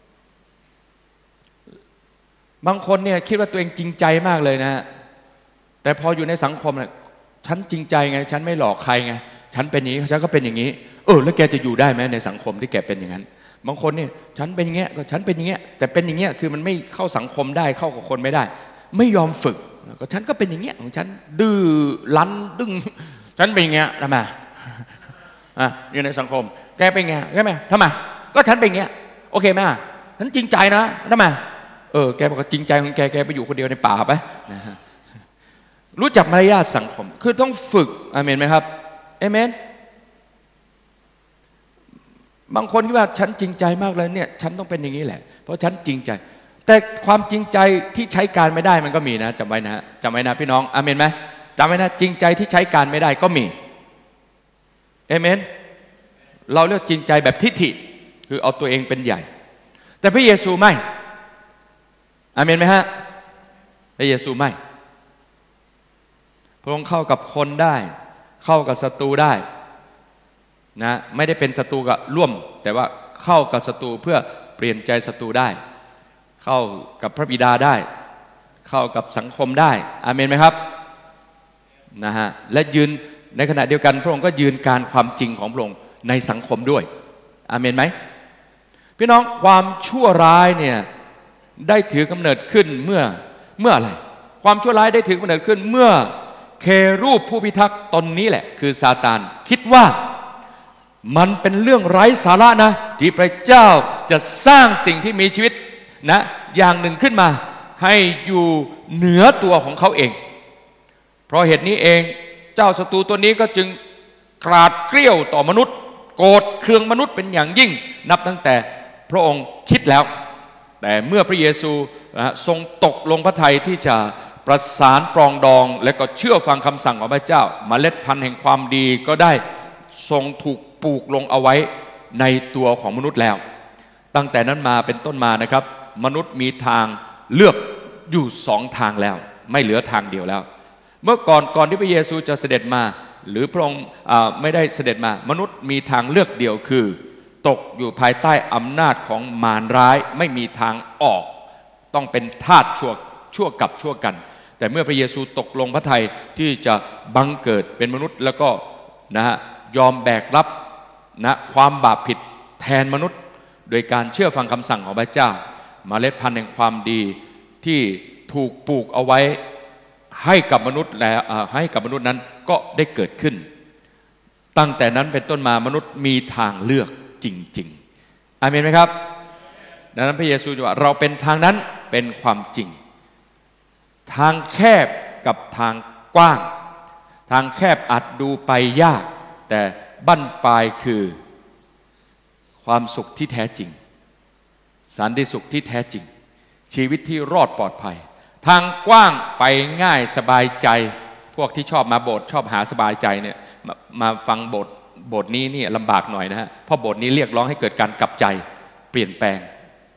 บางคนเนี่ยคิดว่าตัวเองจริงใจมากเลยนะแต่พออยู่ในสังคมเนี่ยฉันจริงใจไงฉันไม่หลอกใครไงฉันเป็นอย่างนี้ฉันก็เป็นอย่างนี้แล้วแกจะอยู่ได้ไหมในสังคมที่แกเป็นอย่างนั้นบางคนเนี่ยฉันเป็นอย่างเงี้ยก็ฉันเป็นอย่างเงี้ยแต่เป็นอย่างเงี้ยคือมันไม่เข้าสังคมได้เข้ากับคนไม่ได้ไม่ยอมฝึกก็ฉันก็เป็นอย่างเงี้ยของฉันดื้อรั้นดึงฉันเป็นอย่างเงี้ยทำไมอยู่ในสังคมแกเป็นไงใช่ไหมทำไมก็ฉันเป็นอย่างเงี้ยโอเคไหมฉันจริงใจนะทำไมแกบอกจริงใจของแกไปอยู่คนเดียวในป่าไปนะรู้จักมารยาทสังคมคือต้องฝึกอาเมนไหมครับเอเมนบางคนคิดว่าฉันจริงใจมากเลยเนี่ยฉันต้องเป็นอย่างนี้แหละเพราะฉันจริงใจแต่ความจริงใจที่ใช้การไม่ได้มันก็มีนะจำไว้นะพี่น้องอาเมนไหมจำไว้นะจริงใจที่ใช้การไม่ได้ก็มีเอเมนเราเลือกจริงใจแบบทิฏฐิคือเอาตัวเองเป็นใหญ่แต่พระเยซูไม่อาเมนไหมฮะพระเยซูไม่พระองค์เข้ากับคนได้เข้ากับศัตรูได้นะไม่ได้เป็นศัตรูกับร่วมแต่ว่าเข้ากับศัตรูเพื่อเปลี่ยนใจศัตรูได้เข้ากับพระบิดาได้เข้ากับสังคมได้อาเมนไหมครับนะฮะและยืนในขณะเดียวกันพระองค์ก็ยืนการความจริงของพระองค์ในสังคมด้วยอาเมนไหมพี่น้องความชั่วร้ายเนี่ยได้ถือกำเนิดขึ้นเมื่ออะไรความชั่วร้ายได้ถือกำเนิดขึ้นเมื่อเครูปผู้พิทักษ์ตนนี้แหละคือซาตานคิดว่ามันเป็นเรื่องไร้สาระนะที่พระเจ้าจะสร้างสิ่งที่มีชีวิตนะอย่างหนึ่งขึ้นมาให้อยู่เหนือตัวของเขาเองเพราะเหตุนี้เองเจ้าศัตรูตัวนี้ก็จึงกราดเกรี้ยวต่อมนุษย์โกรธเคืองมนุษย์เป็นอย่างยิ่งนับตั้งแต่พระองค์คิดแล้วแต่เมื่อพระเยซูทรงตกลงพระทัยที่จะประสานปรองดองและก็เชื่อฟังคำสั่งของพระเจ้าเมล็ดพันธุ์แห่งความดีก็ได้ทรงถูกปลูกลงเอาไว้ในตัวของมนุษย์แล้วตั้งแต่นั้นมาเป็นต้นมานะครับมนุษย์มีทางเลือกอยู่2 ทางแล้วไม่เหลือทางเดียวแล้วเมื่อก่อนที่พระเยซูจะเสด็จมาหรือพระองค์ไม่ได้เสด็จมามนุษย์มีทางเลือกเดียวคือตกอยู่ภายใต้อำนาจของมารร้ายไม่มีทางออกต้องเป็นทาสชั่วกับชั่วกันแต่เมื่อพระเยซูตกลงพระทัยที่จะบังเกิดเป็นมนุษย์แล้วก็ยอมแบกรับความบาปผิดแทนมนุษย์โดยการเชื่อฟังคำสั่งของพระเจ้าเมล็ดพันธุ์แห่งความดีที่ถูกปลูกเอาไว้ให้กับมนุษย์และให้กับมนุษย์นั้นก็ได้เกิดขึ้นตั้งแต่นั้นเป็นต้นมามนุษย์มีทางเลือกจริงๆอาเมนไหมครับดังนั้นพระเยซูว่าเราเป็นทางนั้นเป็นความจริงทางแคบกับทางกว้างทางแคบอาจดูไปยากแต่บั้นปลายคือความสุขที่แท้จริงสันติสุขที่แท้จริงชีวิตที่รอดปลอดภัยทางกว้างไปง่ายสบายใจพวกที่ชอบมาโบสถ์ชอบหาสบายใจเนี่ยมาฟังโบสถ์นี้นี่ลำบากหน่อยนะฮะเพราะโบสถ์นี้เรียกร้องให้เกิดการกลับใจเปลี่ยนแปลง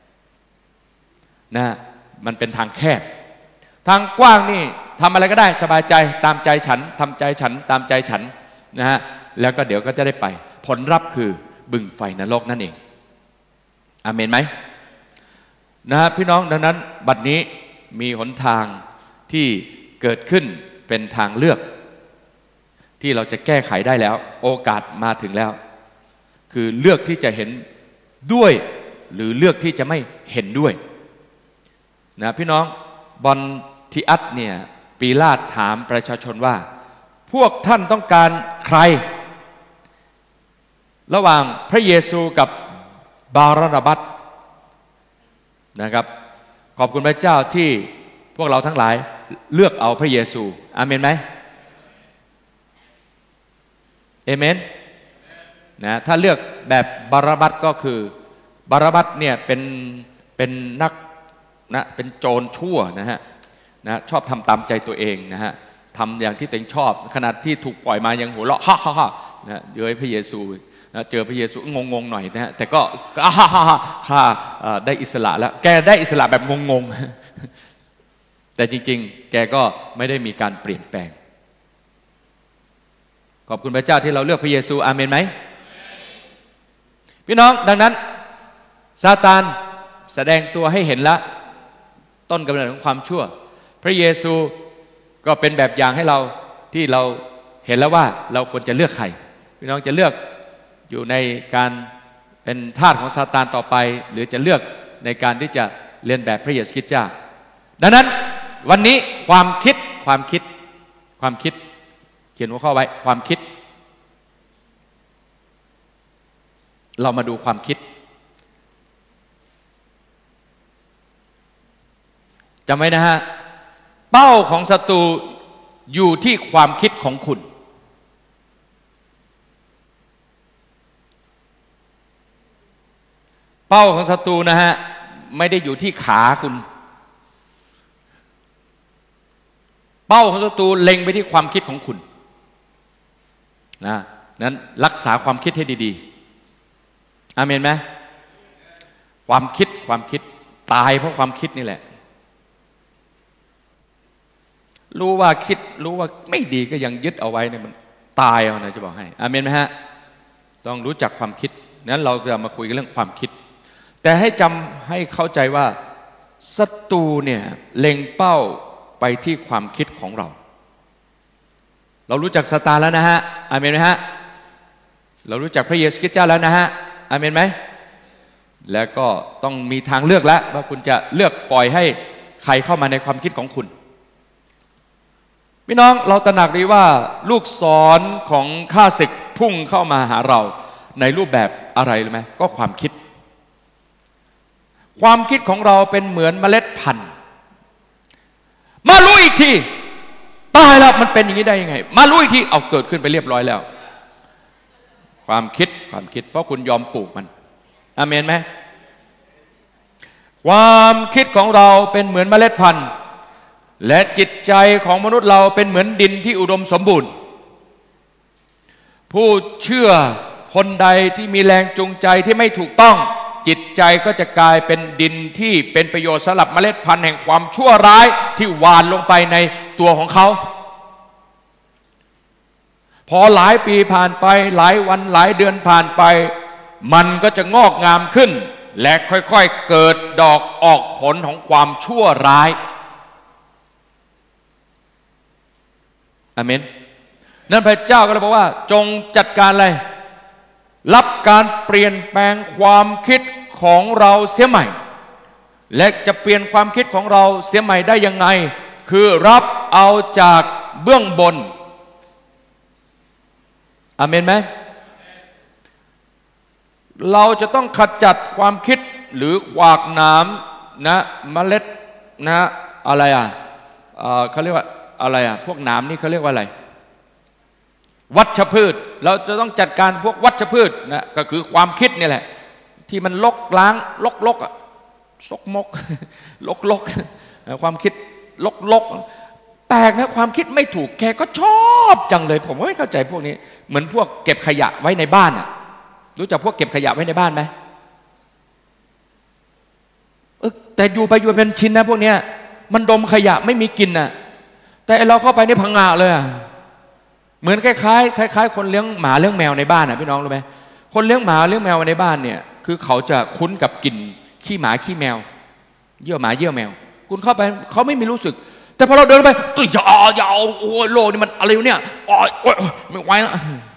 มันเป็นทางแคบทางกว้างนี่ทำอะไรก็ได้สบายใจตามใจฉันทำใจฉันตามใจฉันนะฮะแล้วก็เดี๋ยวก็จะได้ไปผลลัพธ์คือบึงไฟนรกนั่นเองอาเมนไหมพี่น้องดังนั้นบัดนี้มีหนทางที่เกิดขึ้นเป็นทางเลือกที่เราจะแก้ไขได้แล้วโอกาสมาถึงแล้วคือเลือกที่จะเห็นด้วยหรือเลือกที่จะไม่เห็นด้วยพี่น้องบอนทิอัสเนี่ยปีลาตถามประชาชนว่าพวกท่านต้องการใครระหว่างพระเยซูกับบาราบัสนะครับขอบคุณพระเจ้าที่พวกเราทั้งหลายเลือกเอาพระเยซูอาเมนไหมเอเมนถ้าเลือกแบบบาราบัสก็คือบาราบัสเนี่ยเป็นนักเป็นโจรชั่วชอบทำตามใจตัวเองทำอย่างที่ตัวเองชอบขณะที่ถูกปล่อยมายังหัวเราะฮ่าฮ่าฮ่าเย้ยพระเยซูเจอพระเยซูงงๆหน่อยแต่ก็ข้าได้อิสระแล้วแกได้อิสระแบบงงๆแต่จริงๆแกก็ไม่ได้มีการเปลี่ยนแปลงขอบคุณพระเจ้าที่เราเลือกพระเยซูอาเมนไหมพี่น้องดังนั้นซาตานแสดงตัวให้เห็นละต้นกำเนิดของความชั่วพระเยซูก็เป็นแบบอย่างให้เราที่เราเห็นแล้วว่าเราควรจะเลือกใครพี่น้องจะเลือกอยู่ในการเป็นทาสของซาตานต่อไปหรือจะเลือกในการที่จะเรียนแบบพระเยซูคริสต์เจ้าดังนั้นวันนี้ความคิดเขียนหัวข้อไว้ความคิดเรามาดูความคิดจำไว้นะฮะเป้าของศัตรูอยู่ที่ความคิดของคุณเป้าของศัตรูนะฮะไม่ได้อยู่ที่ขาคุณเป้าของศัตรูเล็งไปที่ความคิดของคุณนั้นรักษาความคิดให้ดีๆอาเมนไหมความคิดตายเพราะความคิดนี่แหละรู้ว่าไม่ดีก็ยังยึดเอาไว้เนี่ยมันตายเอานะจะบอกให้อาเมนไหมฮะต้องรู้จักความคิดนั้นเราจะมาคุยกันเรื่องความคิดแต่ให้จำให้เข้าใจว่าศัตรูเนี่ยเล็งเป้าไปที่ความคิดของเรารู้จักซาตานแล้วนะฮะอาเมนไหมฮะเรารู้จักพระเยซูคริสต์เจ้าแล้วนะฮะอาเมนไหมแล้วก็ต้องมีทางเลือกแล้วว่าคุณจะเลือกปล่อยให้ใครเข้ามาในความคิดของคุณพี่น้องเราตระหนักดีว่าลูกศรของข้าศึกพุ่งเข้ามาหาเราในรูปแบบอะไรรู้ไหมก็ความคิดของเราเป็นเหมือนเมล็ดพันธุ์อีกทีตายแล้วมันเป็นอย่างนี้ได้ยังไงมารู้อีกทีเอาเกิดขึ้นไปเรียบร้อยแล้วความคิดเพราะคุณยอมปลูกมันอาเมนไหมความคิดของเราเป็นเหมือนเมล็ดพันธุ์และจิตใจของมนุษย์เราเป็นเหมือนดินที่อุดมสมบูรณ์ผู้เชื่อคนใดที่มีแรงจูงใจที่ไม่ถูกต้องจิตใจก็จะกลายเป็นดินที่เป็นประโยชน์สำหรับเมล็ดพันธุ์แห่งความชั่วร้ายที่หว่านลงไปในตัวของเขาพอหลายปีผ่านไปหลายวันหลายเดือนผ่านไปมันก็จะงอกงามขึ้นและค่อยๆเกิดดอกออกผลของความชั่วร้ายอาเมนนั่นพระเจ้าก็เลยบอกว่าจงจัดการอะไรรับการเปลี่ยนแปลงความคิดของเราเสียใหม่และจะเปลี่ยนความคิดของเราเสียใหม่ได้ยังไงคือรับเอาจากเบื้องบนอาเมนไหมเราจะต้องขจัดความคิดหรือขวากหนามนะเมล็ดนะอะไรเขาเรียกว่าอะไรพวกหนามนี่เขาเรียกว่าอะไรวัชพืชเราจะต้องจัดการพวกวัชพืชนะก็คือความคิดนี่แหละที่มันลกล้างลกซกมกลกความคิดลกแปลกนะความคิดไม่ถูกแกก็ชอบจังเลยผมไม่เข้าใจพวกนี้เหมือนพวกเก็บขยะไว้ในบ้านรู้จักพวกเก็บขยะไว้ในบ้านไหมแต่อยู่ไปเป็นชิ้นนะพวกเนี้ยมันดมขยะไม่มีกลิ่นแต่เราเข้าไปนี่พังงะเลยเหมือนคล้ายคนเลี้ยงหมาเลี้ยงแมวในบ้านพี่น้องรู้ไหมคนเลี้ยงหมาเลี้ยงแมวในบ้านเนี่ยคือเขาจะคุ้นกับกลิ่นขี้หมาขี้แมวเยี่ยวหมาเยี่ยวแมวคุณเข้าไปเขาไม่มีรู้สึกแต่พอเราเดินไปตื่นอย่าโอ้โลกนี่มันอะไรเนี่ยโอ้ยไม่ไหวแล้ว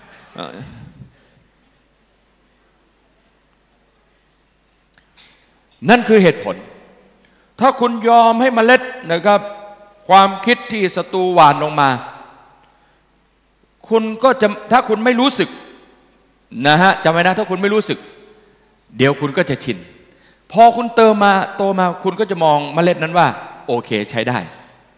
นั่นคือเหตุผลถ้าคุณยอมให้เมล็ดนะครับความคิดที่ศัตรูหว่านลงมาคุณก็จะถ้าคุณไม่รู้สึกนะฮะจำไว้นะถ้าคุณไม่รู้สึกเดี๋ยวคุณก็จะชินพอคุณโตมาคุณก็จะมองเมล็ดนั้นว่าโอเคใช้ได้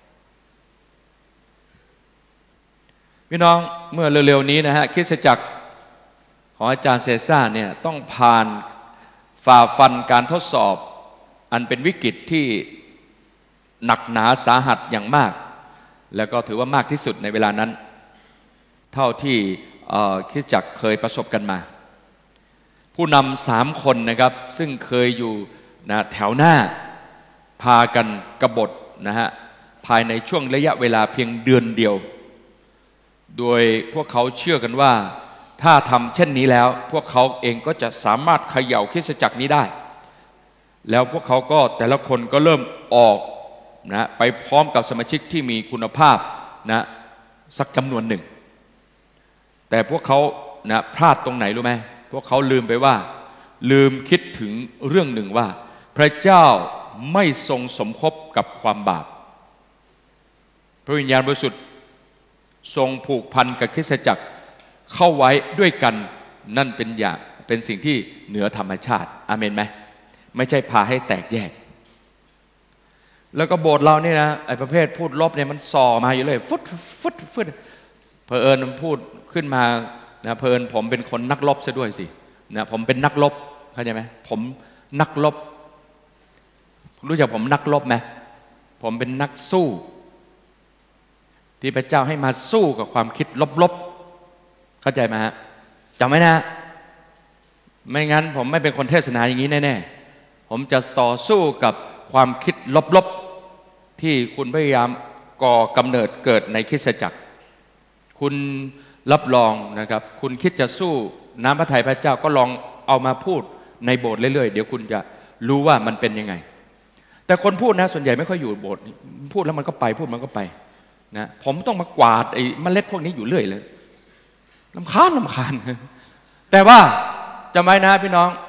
พี่น้องเมื่อเร็วๆนี้นะฮะคริสตจักรของอาจารย์เซซ่าเนี่ยต้องผ่านฝ่าฟันการทดสอบอันเป็นวิกฤตที่หนักหนาสาหัสอย่างมากแล้วก็ถือว่ามากที่สุดในเวลานั้นเท่าที่คริสตจักรเคยประสบกันมาผู้นำ3 คนนะครับซึ่งเคยอยู่นะแถวหน้าพากันกบฏนะฮะภายในช่วงระยะเวลาเพียงเดือนเดียวโดยพวกเขาเชื่อกันว่าถ้าทำเช่นนี้แล้วพวกเขาเองก็จะสามารถเขย่าคริสตจักรนี้ได้แล้วพวกเขาก็แต่ละคนก็เริ่มออกนะไปพร้อมกับสมาชิกที่มีคุณภาพนะสักจำนวนหนึ่งแต่พวกเขานะพลาดตรงไหนรู้ไหมพวกเขาลืมคิดถึงเรื่องหนึ่งว่าพระเจ้าไม่ทรงสมคบกับความบาปพระวิญญาณบริสุทธิ์ทรงผูกพันกับคริสตจักรเข้าไว้ด้วยกันนั่นเป็นสิ่งที่เหนือธรรมชาติอาเมนไหมไม่ใช่พาให้แตกแยกแล้วก็โบสถ์เรานี่นะไอ้ประเภทพูดลบเนี่ยมันส่อมาอยู่เลยฟึดเผอิญมันพูดขึ้นมานะเผอิญผมเป็นคนนักลบซะด้วยสินะผมเป็นนักลบเข้าใจไหมผมนักลบรู้จักผมนักลบไหมผมเป็นนักสู้ที่พระเจ้าให้มาสู้กับความคิดลบๆเข้าใจไหมฮะจำไว้นะไม่งั้นผมไม่เป็นคนเทศนาอย่างนี้แน่ๆผมจะต่อสู้กับความคิดลบๆที่คุณพยายามก่อกำเนิดเกิดในคริสตจักรคุณรับรองนะครับคุณคิดจะสู้น้ำพระทัยพระเจ้าก็ลองเอามาพูดในโบสถ์เรื่อยๆเดี๋ยวคุณจะรู้ว่ามันเป็นยังไงแต่คนพูดนะส่วนใหญ่ไม่ค่อยอยู่โบสถ์พูดแล้วมันก็ไปพูดมันก็ไปนะผมต้องมากวาดไอ้เมล็ดพวกนี้อยู่เรื่อยเลยรำคาญแต่ว่าจำไว้นะพี่น้อง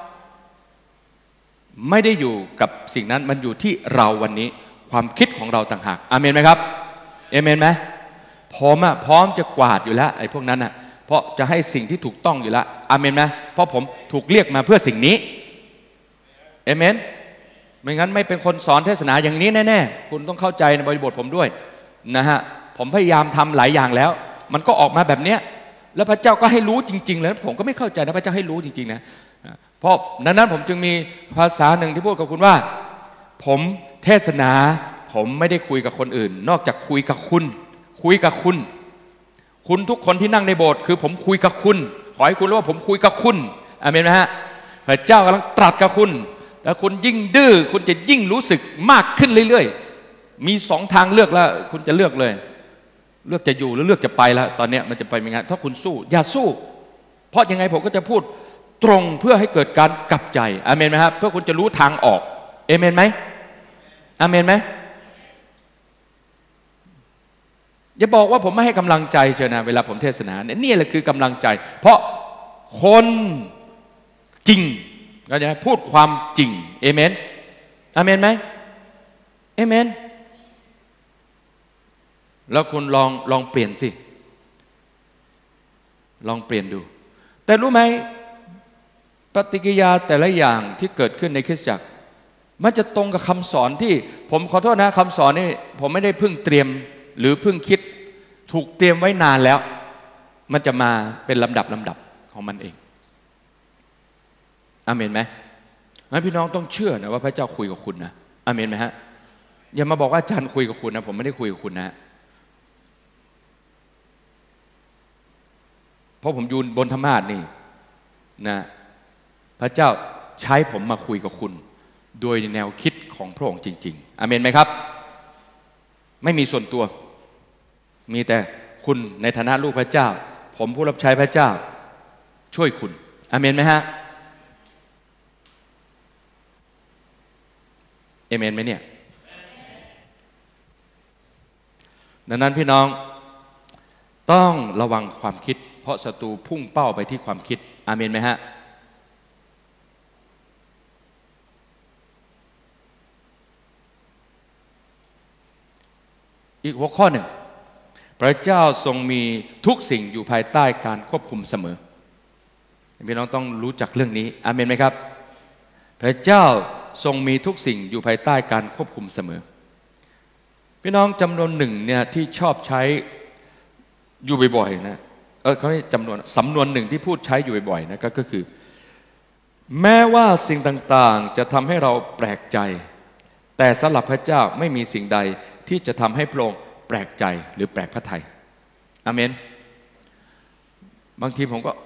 ไม่ได้อยู่กับสิ่งนั้นมันอยู่ที่เราวันนี้ความคิดของเราต่างหากอาเมนไหมครับเอเมนไหมผมพร้อมจะกวาดอยู่แล้วไอ้พวกนั้นเพราะจะให้สิ่งที่ถูกต้องอยู่แล้วอาเมนไหมเพราะผมถูกเรียกมาเพื่อสิ่งนี้เอเมนไม่งั้นไม่เป็นคนสอนเทศนาอย่างนี้แน่ๆคุณต้องเข้าใจในบริบทผมด้วยนะฮะผมพยายามทำหลายอย่างแล้วมันก็ออกมาแบบเนี้ยแล้วพระเจ้าก็ให้รู้จริงๆแล้วผมก็ไม่เข้าใจนะพระเจ้าให้รู้จริงๆนะเพราะนั้นผมจึงมีภาษาหนึ่งที่พูดกับคุณว่าผมเทศนาผมไม่ได้คุยกับคนอื่นนอกจากคุยกับคุณคุณทุกคนที่นั่งในโบสถ์คือผมคุยกับคุณขอให้คุณรู้ว่าผมคุยกับคุณอาเมนไหมฮะพระเจ้ากำลังตรัสกับคุณแต่คุณยิ่งดื้อคุณจะยิ่งรู้สึกมากขึ้นเรื่อยๆมี2 ทางเลือกแล้วคุณจะเลือกเลยเลือกจะอยู่หรือเลือกจะไปแล้วตอนนี้มันจะไปยังไงถ้าคุณสู้อย่าสู้เพราะยังไงผมก็จะพูดตรงเพื่อให้เกิดการกลับใจอาเมนไหมครับเพื่อคุณจะรู้ทางออกเอเมนไหมอาเมนไหมอย่าบอกว่าผมไม่ให้กำลังใจเชียวนะเวลาผมเทศนาเนี่ยนี่แหละคือกำลังใจเพราะคนจริงก็จะพูดความจริงเอเมนอาเมนไหมเอเมนแล้วคุณลองเปลี่ยนสิลองเปลี่ยนดูแต่รู้ไหมปฏิกิริยาแต่ละอย่างที่เกิดขึ้นในคริสตจักรมันจะตรงกับคำสอนที่ผมขอโทษนะคำสอนนี่ผมไม่ได้เพิ่งเตรียมหรือเพิ่งคิดถูกเตรียมไว้นานแล้วมันจะมาเป็นลำดับของมันเองอาเมนไหมงั้นพี่น้องต้องเชื่อนะว่าพระเจ้าคุยกับคุณนะอาเมนไหมฮะอย่ามาบอกว่าอาจารย์คุยกับคุณนะผมไม่ได้คุยกับคุณนะเพราะผมยืนบนธรรมาสน์นี่นะพระเจ้าใช้ผมมาคุยกับคุณโดยแนวคิดของพระองค์จริงๆอาเมนไหมครับไม่มีส่วนตัวมีแต่คุณในฐานะลูกพระเจ้าผมผู้รับใช้พระเจ้าช่วยคุณอาเมนไหมฮะเอเมนไหมเนี่ยดังนั้นพี่น้องต้องระวังความคิดเพราะศัตรูพุ่งเป้าไปที่ความคิดอาเมนไหมฮะอีกหัวข้อหนึ่งพระเจ้าทรงมีทุกสิ่งอยู่ภายใต้การควบคุมเสมอพี่น้องต้องรู้จักเรื่องนี้อาเมนไหมครับพระเจ้าทรงมีทุกสิ่งอยู่ภายใต้การควบคุมเสมอพี่น้องจำนวนหนึ่งเนี่ยที่ชอบใช้อยู่บ่อยๆนะเขาจำนวนสำนวนหนึ่งที่พูดใช้อยู่บ่อยๆนะก็คือแม้ว่าสิ่งต่างๆจะทำให้เราแปลกใจแต่สำหรับพระเจ้าไม่มีสิ่งใดที่จะทำให้พระองค์แปลกใจหรือแปลกพระทัยอาเมนบางทีผมก็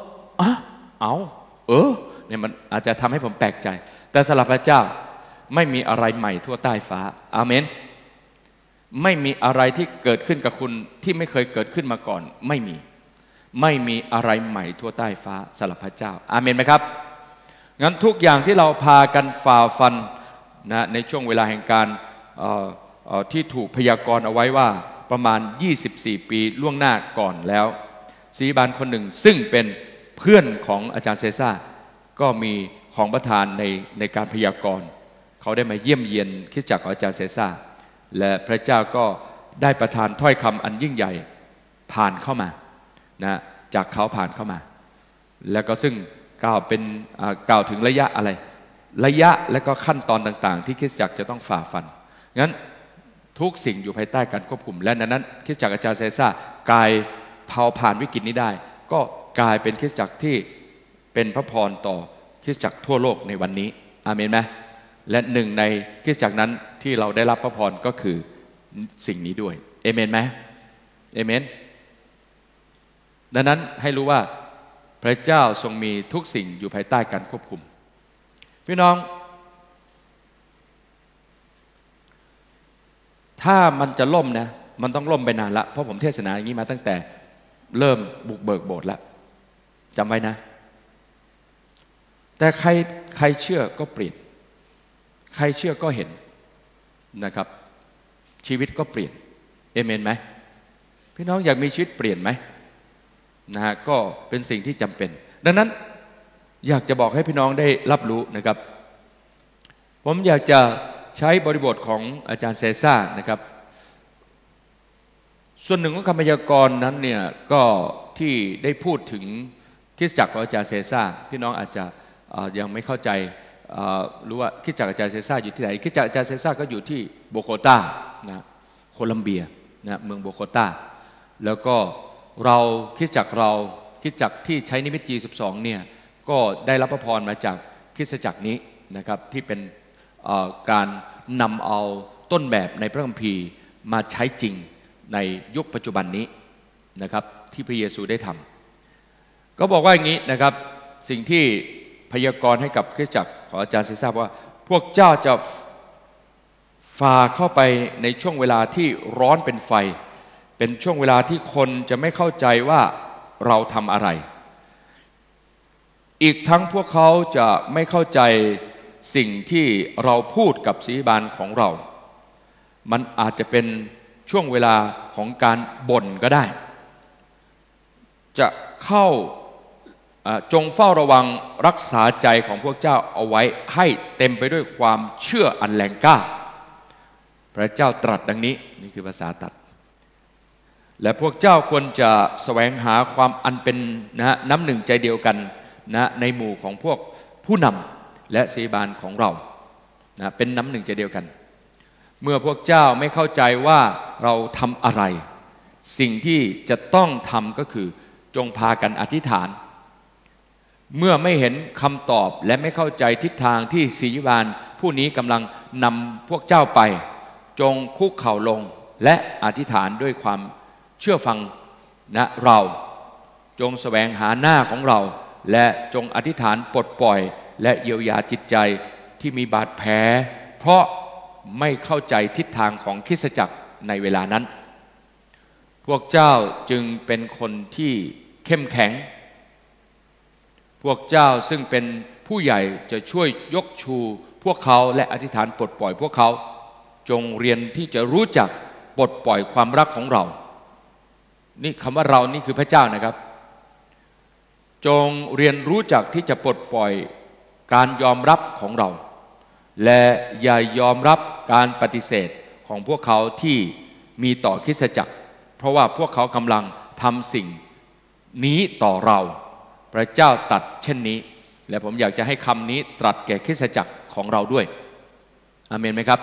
เนี่ยมันอาจจะทำให้ผมแปลกใจแต่สำหรับพระเจ้าไม่มีอะไรใหม่ทั่วใต้ฟ้าอาเมนไม่มีอะไรที่เกิดขึ้นกับคุณที่ไม่เคยเกิดขึ้นมาก่อนไม่มีอะไรใหม่ทั่วใต้ฟ้าสำหรับพระเจ้าอาเมนไหมครับงั้นทุกอย่างที่เราพากันฝ่าฟันนะในช่วงเวลาแห่งการที่ถูกพยากรณ์เอาไว้ว่าประมาณ24ปีล่วงหน้าก่อนแล้วศิษยาบาลคนหนึ่งซึ่งเป็นเพื่อนของอาจารย์เซซ่าก็มีของประทานในการพยากรณ์เขาได้มาเยี่ยมเยียนคริสตจักรของอาจารย์เซซ่าและพระเจ้าก็ได้ประทานถ้อยคำอันยิ่งใหญ่ผ่านเข้ามานะจากเขาผ่านเข้ามาแล้วก็ซึ่งกล่าวถึงระยะและก็ขั้นตอนต่างๆที่คริสตจักรจะต้องฝ่าฟันงั้นทุกสิ่งอยู่ภายใต้การควบคุมและนั้นคริสตจักรอาจารย์เซซ่ากลายผ่านวิกฤตนี้ได้ก็กลายเป็นคริสตจักรที่เป็นพระพรต่อคริสตจักรทั่วโลกในวันนี้อาเมนไหมและหนึ่งในคริสตจักรนั้นที่เราได้รับพระพรก็คือสิ่งนี้ด้วยเอเมนไหมเอเมนดังนั้นให้รู้ว่าพระเจ้าทรงมีทุกสิ่งอยู่ภายใต้การควบคุมพี่น้องถ้ามันจะล่มนะมันต้องล่มไปนานละเพราะผมเทศนาอย่างนี้มาตั้งแต่เริ่มบุกเบิกโบสถ์แล้วจำไว้นะแต่ใครเชื่อก็เปลี่ยนใครเชื่อก็เห็นนะครับชีวิตก็เปลี่ยนเอเมนไหมพี่น้องอยากมีชีวิตเปลี่ยนไหมนะฮะก็เป็นสิ่งที่จำเป็นดังนั้นอยากจะบอกให้พี่น้องได้รับรู้นะครับผมอยากจะใช้บริบทของอาจารย์เซซ่านะครับส่วนหนึ่งของคำพยากรณ์นั้นเนี่ยก็ที่ได้พูดถึงคริสตจักรของอาจารย์เซซ่าพี่น้องอาจจะยังไม่เข้าใจรู้ว่าคริสตจักรอาจารย์เซซ่าอยู่ที่ไหนคริสตจักรอาจารย์เซซ่าก็อยู่ที่โบโกตานะโคลัมเบียนะเมืองโบโกตาแล้วก็เราคริสตจักรที่ใช้นิมิต G12 เนี่ยก็ได้รับพระพรมาจากคริสตจักรนี้นะครับที่เป็นการนำเอาต้นแบบในพระคัมภีร์มาใช้จริงในยุคปัจจุบันนี้นะครับที่พระเยซูได้ทำก็บอกว่าอย่างนี้นะครับสิ่งที่พยากรณ์ให้กับคริสตจักรขออาจารย์ทราบว่าพวกเจ้าจะฝ่าเข้าไปในช่วงเวลาที่ร้อนเป็นไฟเป็นช่วงเวลาที่คนจะไม่เข้าใจว่าเราทำอะไรอีกทั้งพวกเขาจะไม่เข้าใจสิ่งที่เราพูดกับศิษยาบาลของเรามันอาจจะเป็นช่วงเวลาของการบ่นก็ได้จะเข้าจงเฝ้าระวังรักษาใจของพวกเจ้าเอาไว้ให้เต็มไปด้วยความเชื่ออันแรงกล้าพระเจ้าตรัสดังนี้นี่คือภาษาตัดและพวกเจ้าควรจะแสวงหาความอันเป็นน้ำหนึ่งใจเดียวกันในหมู่ของพวกผู้นำและศิษยาบาลของเราเป็นน้ำหนึ่งใจเดียวกันเมื่อพวกเจ้าไม่เข้าใจว่าเราทำอะไรสิ่งที่จะต้องทำก็คือจงพากันอธิษฐานเมื่อไม่เห็นคำตอบและไม่เข้าใจทิศทางที่ศิษยาบาลผู้นี้กำลังนำพวกเจ้าไปจงคุกเข่าลงและอธิษฐานด้วยความเชื่อฟังเราจงแสวงหาหน้าของเราและจงอธิษฐานปลดปล่อยและเยียวยาจิตใจที่มีบาดแผลเพราะไม่เข้าใจทิศทางของคริสตจักรในเวลานั้นพวกเจ้าจึงเป็นคนที่เข้มแข็งพวกเจ้าซึ่งเป็นผู้ใหญ่จะช่วยยกชูพวกเขาและอธิษฐานปลดปล่อยพวกเขาจงเรียนที่จะรู้จักปลดปล่อยความรักของเรานี่คำว่าเรานี่คือพระเจ้านะครับจงเรียนรู้จักที่จะปลดปล่อยการยอมรับของเราและอย่ายอมรับการปฏิเสธของพวกเขาที่มีต่อคริสตจักรเพราะว่าพวกเขากำลังทำสิ่งนี้ต่อเราพระเจ้าตรัสเช่นนี้และผมอยากจะให้คำนี้ตรัสแก่คริสตจักรของเราด้วยอาเมนไหมครับ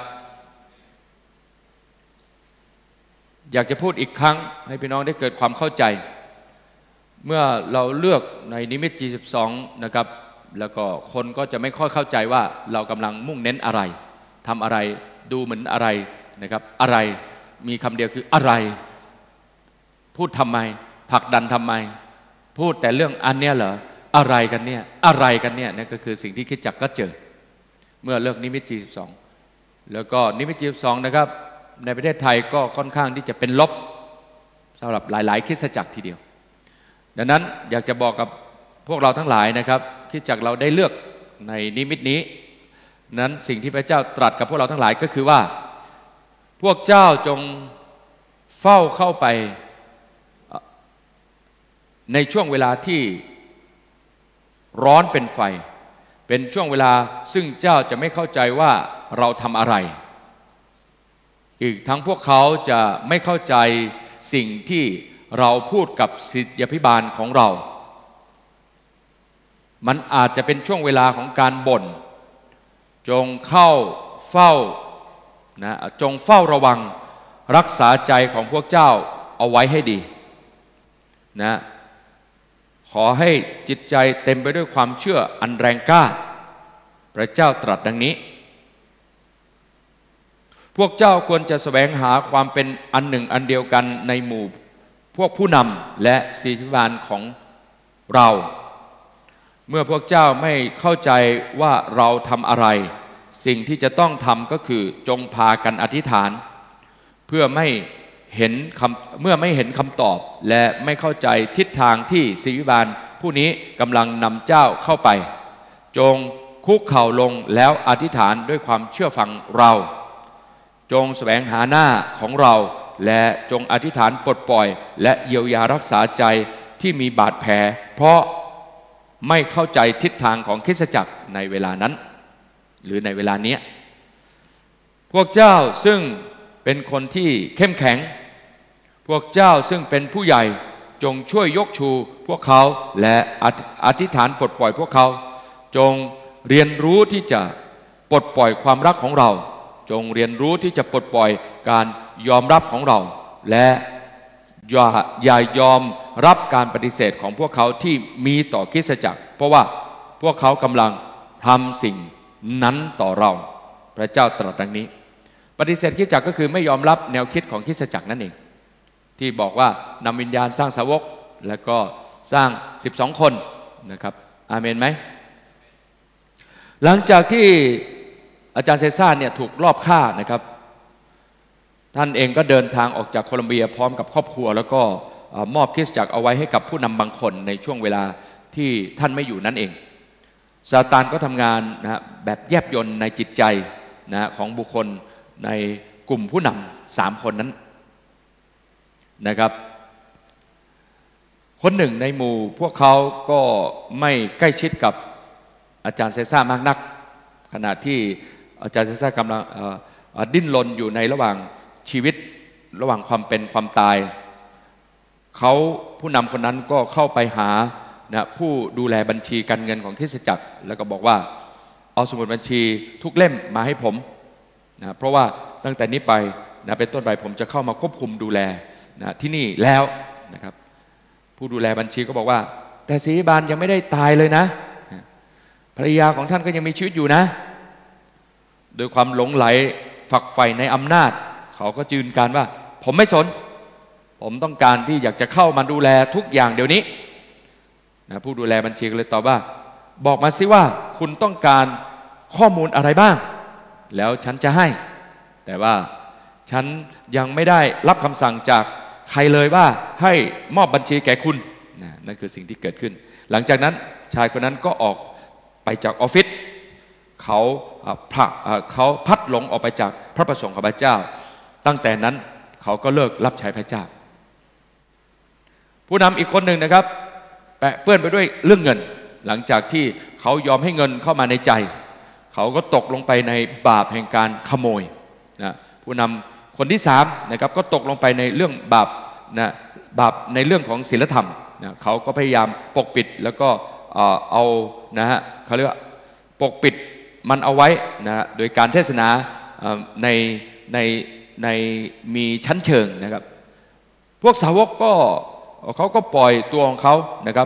อยากจะพูดอีกครั้งให้พี่น้องได้เกิดความเข้าใจเมื่อเราเลือกในนิมิต G12 นะครับแล้วก็คนก็จะไม่ค่อยเข้าใจว่าเรากำลังมุ่งเน้นอะไรทำอะไรดูเหมือนอะไรนะครับอะไรมีคำเดียวคืออะไรพูดทำไมผลักดันทำไมพูดแต่เรื่องอันเนี้ยเหรออะไรกันเนี่ยอะไรกันเนี่ยนี่ก็คือสิ่งที่คริสตจักรก็เจอเมื่อเลือกนิมิต G12 แล้วก็นิมิต G12 นะครับในประเทศไทยก็ค่อนข้างที่จะเป็นลบสำหรับหลายๆคริสตจักรทีเดียวดังนั้นอยากจะบอกกับพวกเราทั้งหลายนะครับคริสตจักรเราได้เลือกในนิมิตนี้นั้นสิ่งที่พระเจ้าตรัสกับพวกเราทั้งหลายก็คือว่าพวกเจ้าจงเฝ้าเข้าไปในช่วงเวลาที่ร้อนเป็นไฟเป็นช่วงเวลาซึ่งเจ้าจะไม่เข้าใจว่าเราทำอะไรอีกทั้งพวกเขาจะไม่เข้าใจสิ่งที่เราพูดกับศิษยาภิบาลของเรามันอาจจะเป็นช่วงเวลาของการบ่นจงเข้าเฝ้าจงเฝ้าระวังรักษาใจของพวกเจ้าเอาไว้ให้ดีขอให้จิตใจเต็มไปด้วยความเชื่ออันแรงกล้าพระเจ้าตรัสดังนี้พวกเจ้าควรจะแสวงหาความเป็นอันหนึ่งอันเดียวกันในหมู่พวกผู้นำและศิษยาภิบาลของเราเมื่อพวกเจ้าไม่เข้าใจว่าเราทำอะไรสิ่งที่จะต้องทำก็คือจงพากันอธิษฐานเมื่อไม่เห็นคำตอบและไม่เข้าใจทิศทางที่ศิษยาภิบาลผู้นี้กำลังนำเจ้าเข้าไปจงคุกเข่าลงแล้วอธิษฐานด้วยความเชื่อฟังเราจงแสวงหาหน้าของเราและจงอธิษฐานปลดปล่อยและเยียวยารักษาใจที่มีบาดแผลเพราะไม่เข้าใจทิศทางของคริสตจักรในเวลานั้นหรือในเวลานี้พวกเจ้าซึ่งเป็นคนที่เข้มแข็งพวกเจ้าซึ่งเป็นผู้ใหญ่จงช่วยยกชูพวกเขาและอธิษฐานปลดปล่อยพวกเขาจงเรียนรู้ที่จะปลดปล่อยความรักของเราจงเรียนรู้ที่จะปลดปล่อยการยอมรับของเราและอย่ายอมรับการปฏิเสธของพวกเขาที่มีต่อคริสตจักรเพราะว่าพวกเขากำลังทำสิ่งนั้นต่อเราพระเจ้าตรัสดังนี้ปฏิเสธคริสตจักรก็คือไม่ยอมรับแนวคิดของคริสตจักรนั่นเองที่บอกว่านำวิญญาณสร้างสาวกแล้วก็สร้าง12คนนะครับอาเมนไหมหลังจากที่อาจารย์เซซ่าเนี่ยถูกลอบฆ่านะครับท่านเองก็เดินทางออกจากโคลัมเบียพร้อมกับครอบครัวแล้วก็มอบคริสตจักรเอาไว้ให้กับผู้นำบางคนในช่วงเวลาที่ท่านไม่อยู่นั่นเองซาตานก็ทำงานนะแบบแยบยลในจิตใจนะของบุคคลในกลุ่มผู้นำ3คนนั้นนะครับคนหนึ่งในหมู่พวกเขาก็ไม่ใกล้ชิดกับอาจารย์เซซ่ามากนักขณะที่อาจารย์เซซ่ากำลังดิ้นรนอยู่ในระหว่างชีวิตระหว่างความเป็นความตายเขาผู้นำคนนั้นก็เข้าไปหานะผู้ดูแลบัญชีการเงินของคริสตจักรแล้วก็บอกว่าเอาสมุดบัญชีทุกเล่มมาให้ผมนะเพราะว่าตั้งแต่นี้ไปนะเป็นต้นไปผมจะเข้ามาควบคุมดูแลนะที่นี่แล้วนะครับผู้ดูแลบัญชีก็บอกว่าแต่ศรีบาลยังไม่ได้ตายเลยนะภรรยาของท่านก็ยังมีชีวิตอยู่นะโดยความหลงไหลฝักใฝ่ในอำนาจเขาก็ยืนการว่าผมไม่สนผมต้องการที่อยากจะเข้ามาดูแลทุกอย่างเดี๋ยวนี้นะผู้ดูแลบัญชีก็เลยตอบว่าบอกมาสิว่าคุณต้องการข้อมูลอะไรบ้างแล้วฉันจะให้แต่ว่าฉันยังไม่ได้รับคำสั่งจากใครเลยว่าให้มอบบัญชีแก่คุณนั่นคือสิ่งที่เกิดขึ้นหลังจากนั้นชายคนนั้นก็ออกไปจากออฟฟิศเขาพัดหลงออกไปจากพระประสงค์ของพระเจ้าตั้งแต่นั้นเขาก็เลิกรับใช้พระเจ้าผู้นำอีกคนหนึ่งนะครับแปะเปื้อนไปด้วยเรื่องเงินหลังจากที่เขายอมให้เงินเข้ามาในใจเขาก็ตกลงไปในบาปแห่งการขโมยนะผู้นำคนที่3นะครับก็ตกลงไปในเรื่องบาปนะบาปในเรื่องของศีลธรรมนะเขาก็พยายามปกปิดแล้วก็เอานะฮะเขาเรียกว่าปกปิดมันเอาไว้นะโดยการเทศนาในมีชั้นเชิงนะครับพวกสาวกก็เขาก็ปล่อยตัวของเขานะครับ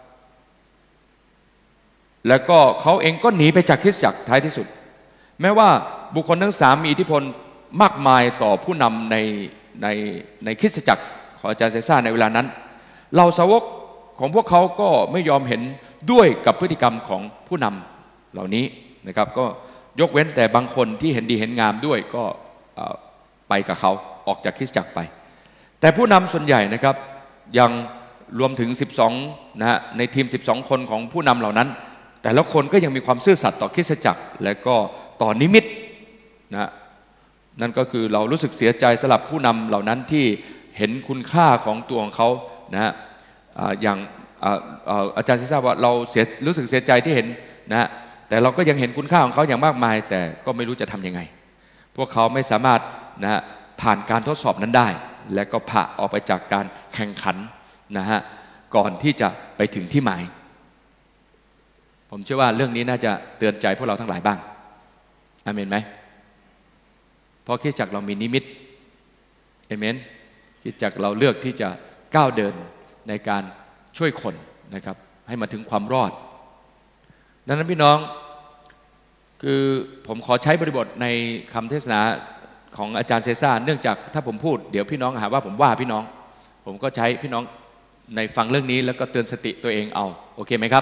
แล้วก็เขาเองก็หนีไปจากคริสตจักรท้ายที่สุดแม้ว่าบุคคลทั้ง3มีอิทธิพลมากมายต่อผู้นำในคริสตจักรของอาจารย์เซซ่าในเวลานั้นเหล่าสาวกของพวกเขาก็ไม่ยอมเห็นด้วยกับพฤติกรรมของผู้นำเหล่านี้นะครับก็ยกเว้นแต่บางคนที่เห็นดีเห็นงามด้วยก็ไปกับเขาออกจากคริสตจักรไปแต่ผู้นำส่วนใหญ่นะครับยังรวมถึง12นะฮะในทีม12คนของผู้นำเหล่านั้นแต่ละคนก็ยังมีความซื่อสัตย์ต่อคริสตจักรและก็ต่อนิมิตนะนั่นก็คือเรารู้สึกเสียใจสำหรับผู้นำเหล่านั้นที่เห็นคุณค่าของตัวของเขานะฮะอย่างอาจารย์ซิซ่าว่าเรารู้สึกเสียใจที่เห็นนะแต่เราก็ยังเห็นคุณค่าของเขาอย่างมากมายแต่ก็ไม่รู้จะทำยังไงพวกเขาไม่สามารถนะผ่านการทดสอบนั้นได้และก็ผ่าออกไปจากการแข่งขันนะฮะก่อนที่จะไปถึงที่หมายผมเชื่อว่าเรื่องนี้น่าจะเตือนใจพวกเราทั้งหลายบ้างอาเมนไหมเพราะคริสตจักรเรามีนิมิตเอเมนคริสตจักรเราเลือกที่จะก้าวเดินในการช่วยคนนะครับให้มาถึงความรอดดังนั้นพี่น้องคือผมขอใช้บริบทในคำเทศนาของอาจารย์เซซ่าเนื่องจากถ้าผมพูดเดี๋ยวพี่น้องหาว่าผมว่าพี่น้องผมก็ใช้พี่น้องในฟังเรื่องนี้แล้วก็เตือนสติตัวเองเอาโอเคไหมครับ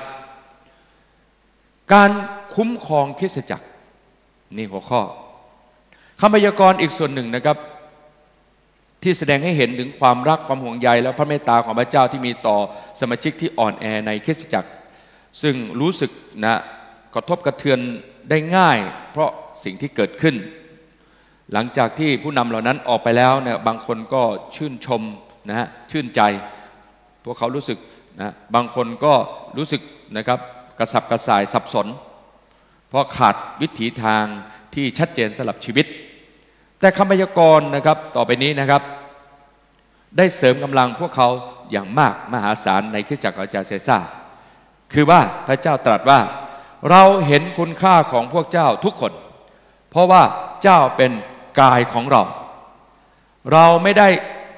การคุ้มครองคริสตจักรนี่หัวข้อคำพยากรณ์อีกส่วนหนึ่งนะครับที่แสดงให้เห็นถึงความรักความห่วงใยและพระเมตตาของพระเจ้าที่มีต่อสมาชิกที่อ่อนแอในคริสตจักรซึ่งรู้สึกนะกระทบกระเทือนได้ง่ายเพราะสิ่งที่เกิดขึ้นหลังจากที่ผู้นำเหล่านั้นออกไปแล้วเนี่ยบางคนก็ชื่นชมนะฮะชื่นใจพวกเขารู้สึกนะบางคนก็รู้สึกนะครับกระสับกระส่ายสับสนเพราะขาดวิถีทางที่ชัดเจนสำหรับชีวิตแต่คำพยากรณ์นะครับต่อไปนี้นะครับได้เสริมกำลังพวกเขาอย่างมากมหาศาลในคริสตจักรอาจารย์เซซ่าคือว่าพระเจ้าตรัสว่าเราเห็นคุณค่าของพวกเจ้าทุกคนเพราะว่าเจ้าเป็นกายของเราไม่ได้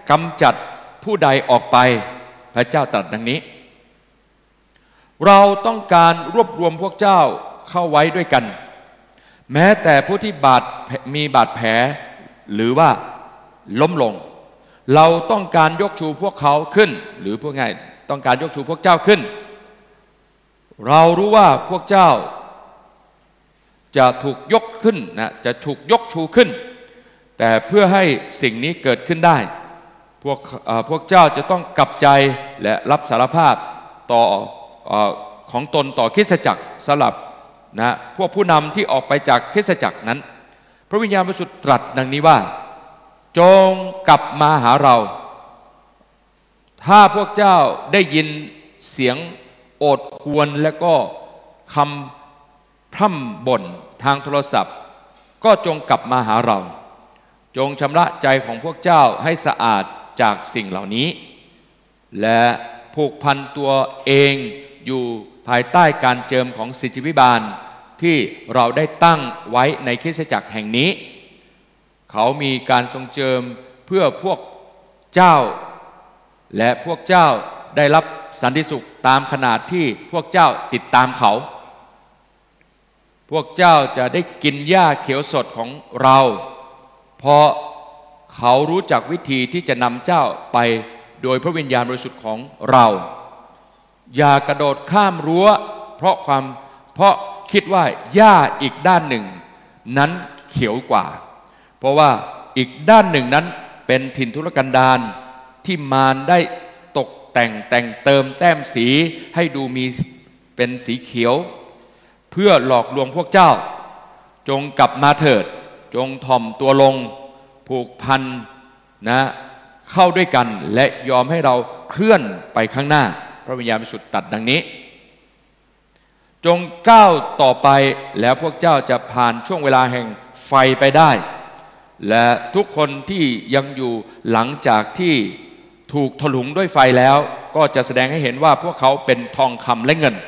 กำจัดผู้ใดออกไปพระเจ้าตรัสดังนี้เราต้องการรวบรวมพวกเจ้าเข้าไว้ด้วยกันแม้แต่ผู้ที่มีบาดแผลหรือว่าล้มลงเราต้องการยกชูพวกเขาขึ้นหรือพวกง่ายต้องการยกชูพวกเจ้าขึ้นเรารู้ว่าพวกเจ้าจะถูกยกขึ้นนะจะถูกยกชูขึ้นแต่เพื่อให้สิ่งนี้เกิดขึ้นได้พวกเจ้าจะต้องกลับใจและรับสารภาพต่อของตนต่อคริสตจักรสลับนะพวกผู้นำที่ออกไปจากคริสตจักรนั้นพระวิญญาณบริสุทธิ์ตรัสดังนี้ว่าจงกลับมาหาเราถ้าพวกเจ้าได้ยินเสียงโอดครวญและก็คำพร่ำบ่นทางโทรศัพท์ก็จงกลับมาหาเราจงชำระใจของพวกเจ้าให้สะอาดจากสิ่งเหล่านี้และผูกพันตัวเองอยู่ภายใต้การเจิมของสิทธิพิบาลที่เราได้ตั้งไว้ในคริสตจักรแห่งนี้เขามีการทรงเจิมเพื่อพวกเจ้าและพวกเจ้าได้รับสันติสุขตามขนาดที่พวกเจ้าติดตามเขาพวกเจ้าจะได้กินหญ้าเขียวสดของเราเพราะเขารู้จักวิธีที่จะนำเจ้าไปโดยพระวิญญาณบริสุทธิ์ของเราอย่ากระโดดข้ามรั้วเพราะคิดว่าหญ้าอีกด้านหนึ่งนั้นเขียวกว่าเพราะว่าอีกด้านหนึ่งนั้นเป็นถิ่นทุรกันดารที่มารได้ตกแต่งเติมแต้มสีให้ดูมีเป็นสีเขียวเพื่อหลอกลวงพวกเจ้าจงกลับมาเถิดจงถ่อมตัวลงผูกพันนะเข้าด้วยกันและยอมให้เราเคลื่อนไปข้างหน้าพระวิญญาณบริสุทธิ์ตรัสดังนี้จงก้าวต่อไปแล้วพวกเจ้าจะผ่านช่วงเวลาแห่งไฟไปได้และทุกคนที่ยังอยู่หลังจากที่ถูกถลุงด้วยไฟแล้วก็จะแสดงให้เห็นว่าพวกเขาเป็นทองคำและเงิน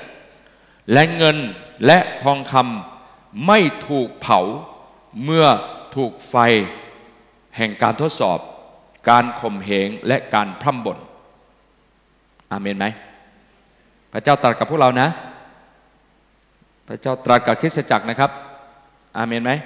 และทองคำไม่ถูกเผาเมื่อถูกไฟแห่งการทดสอบการข่มเหงและการพร่ำบ่นอาเมนไหมพระเจ้าตรัสกับพวกเรานะพระเจ้าตรัสกับคริสตจักรนะครับอาเมนไหม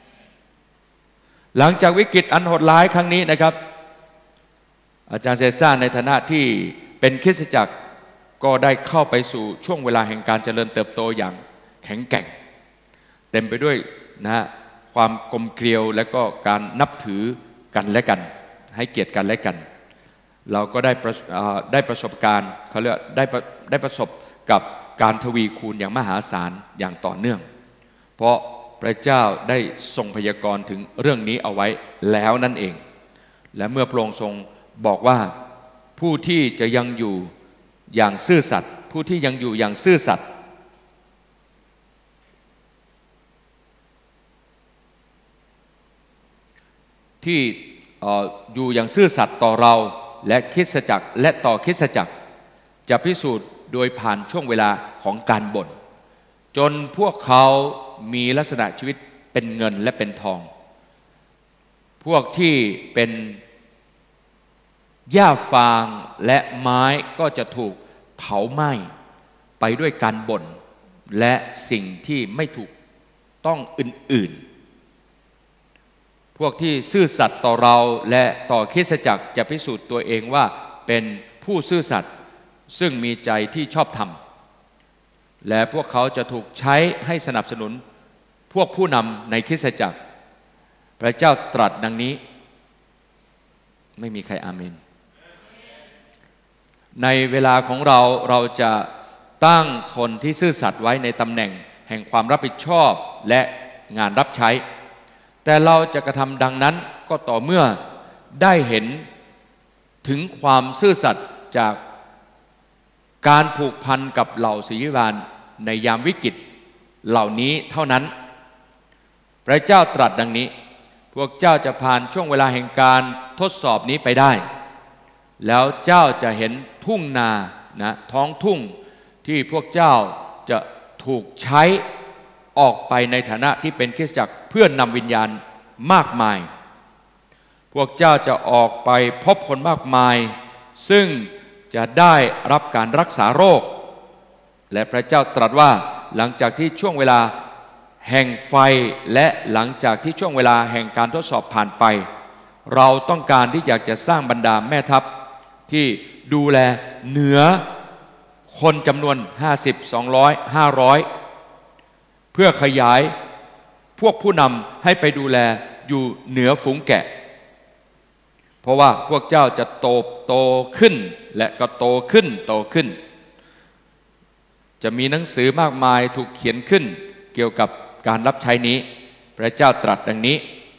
หลังจากวิกฤตอันโหดร้ายครั้งนี้นะครับอาจารย์เซซ่าในฐานะที่เป็นคริสตจักรก็ได้เข้าไปสู่ช่วงเวลาแห่งการเจริญเติบโตอย่างแข็งแกร่งเต็มไปด้วยนะความกลมเกลียวและก็การนับถือกันและกันให้เกียรติกันและกันเราก็ได้ประสบการณ์เขาเรียกได้ประสบกับการทวีคูณอย่างมหาศาลอย่างต่อเนื่องเพราะพระเจ้าได้ทรงพยากรณ์ถึงเรื่องนี้เอาไว้แล้วนั่นเองและเมื่อพระองค์ทรงบอกว่าผู้ที่จะยังอยู่อย่างซื่อสัตย์ผู้ที่ยังอยู่อย่างซื่อสัตย์ที่อยู่อย่างซื่อสัตย์ต่อเราและคริสตจักรและต่อคริสตจักรจะพิสูจน์โดยผ่านช่วงเวลาของการบ่นจนพวกเขามีลักษณะชีวิตเป็นเงินและเป็นทองพวกที่เป็นหญ้าฟางและไม้ก็จะถูกเผาไหม้ไปด้วยการบ่นและสิ่งที่ไม่ถูกต้องอื่นๆพวกที่ซื่อสัตย์ต่อเราและต่อคริสตจักรจะพิสูจน์ตัวเองว่าเป็นผู้ซื่อสัตย์ซึ่งมีใจที่ชอบธรรมและพวกเขาจะถูกใช้ให้สนับสนุนพวกผู้นำในคริสตจักรพระเจ้าตรัสดังนี้ไม่มีใครอาเมนในเวลาของเราจะตั้งคนที่ซื่อสัตย์ไว้ในตำแหน่งแห่งความรับผิดชอบและงานรับใช้แต่เราจะกระทำดังนั้นก็ต่อเมื่อได้เห็นถึงความซื่อสัตย์จากการผูกพันกับเหล่าศิษยานุศิษย์ในยามวิกฤตเหล่านี้เท่านั้นพระเจ้าตรัสดังนี้พวกเจ้าจะผ่านช่วงเวลาแห่งการทดสอบนี้ไปได้แล้วเจ้าจะเห็นทุ่งนาท้องทุ่งที่พวกเจ้าจะถูกใช้ออกไปในฐานะที่เป็นคริสตจักรเพื่อนำวิญญาณมากมายพวกเจ้าจะออกไปพบคนมากมายซึ่งจะได้รับการรักษาโรคและพระเจ้าตรัสว่าหลังจากที่ช่วงเวลาแห่งไฟและหลังจากที่ช่วงเวลาแห่งการทดสอบผ่านไปเราต้องการที่อยากจะสร้างบรรดาแม่ทัพที่ดูแลเหนือคนจำนวน50 200 500เพื่อขยายพวกผู้นำให้ไปดูแลอยู่เหนือฝูงแกะเพราะว่าพวกเจ้าจะโตขึ้นและก็โตขึ้นจะมีหนังสือมากมายถูกเขียนขึ้นเกี่ยวกับการรับใช้นี้พระเจ้าตรัสดังนี้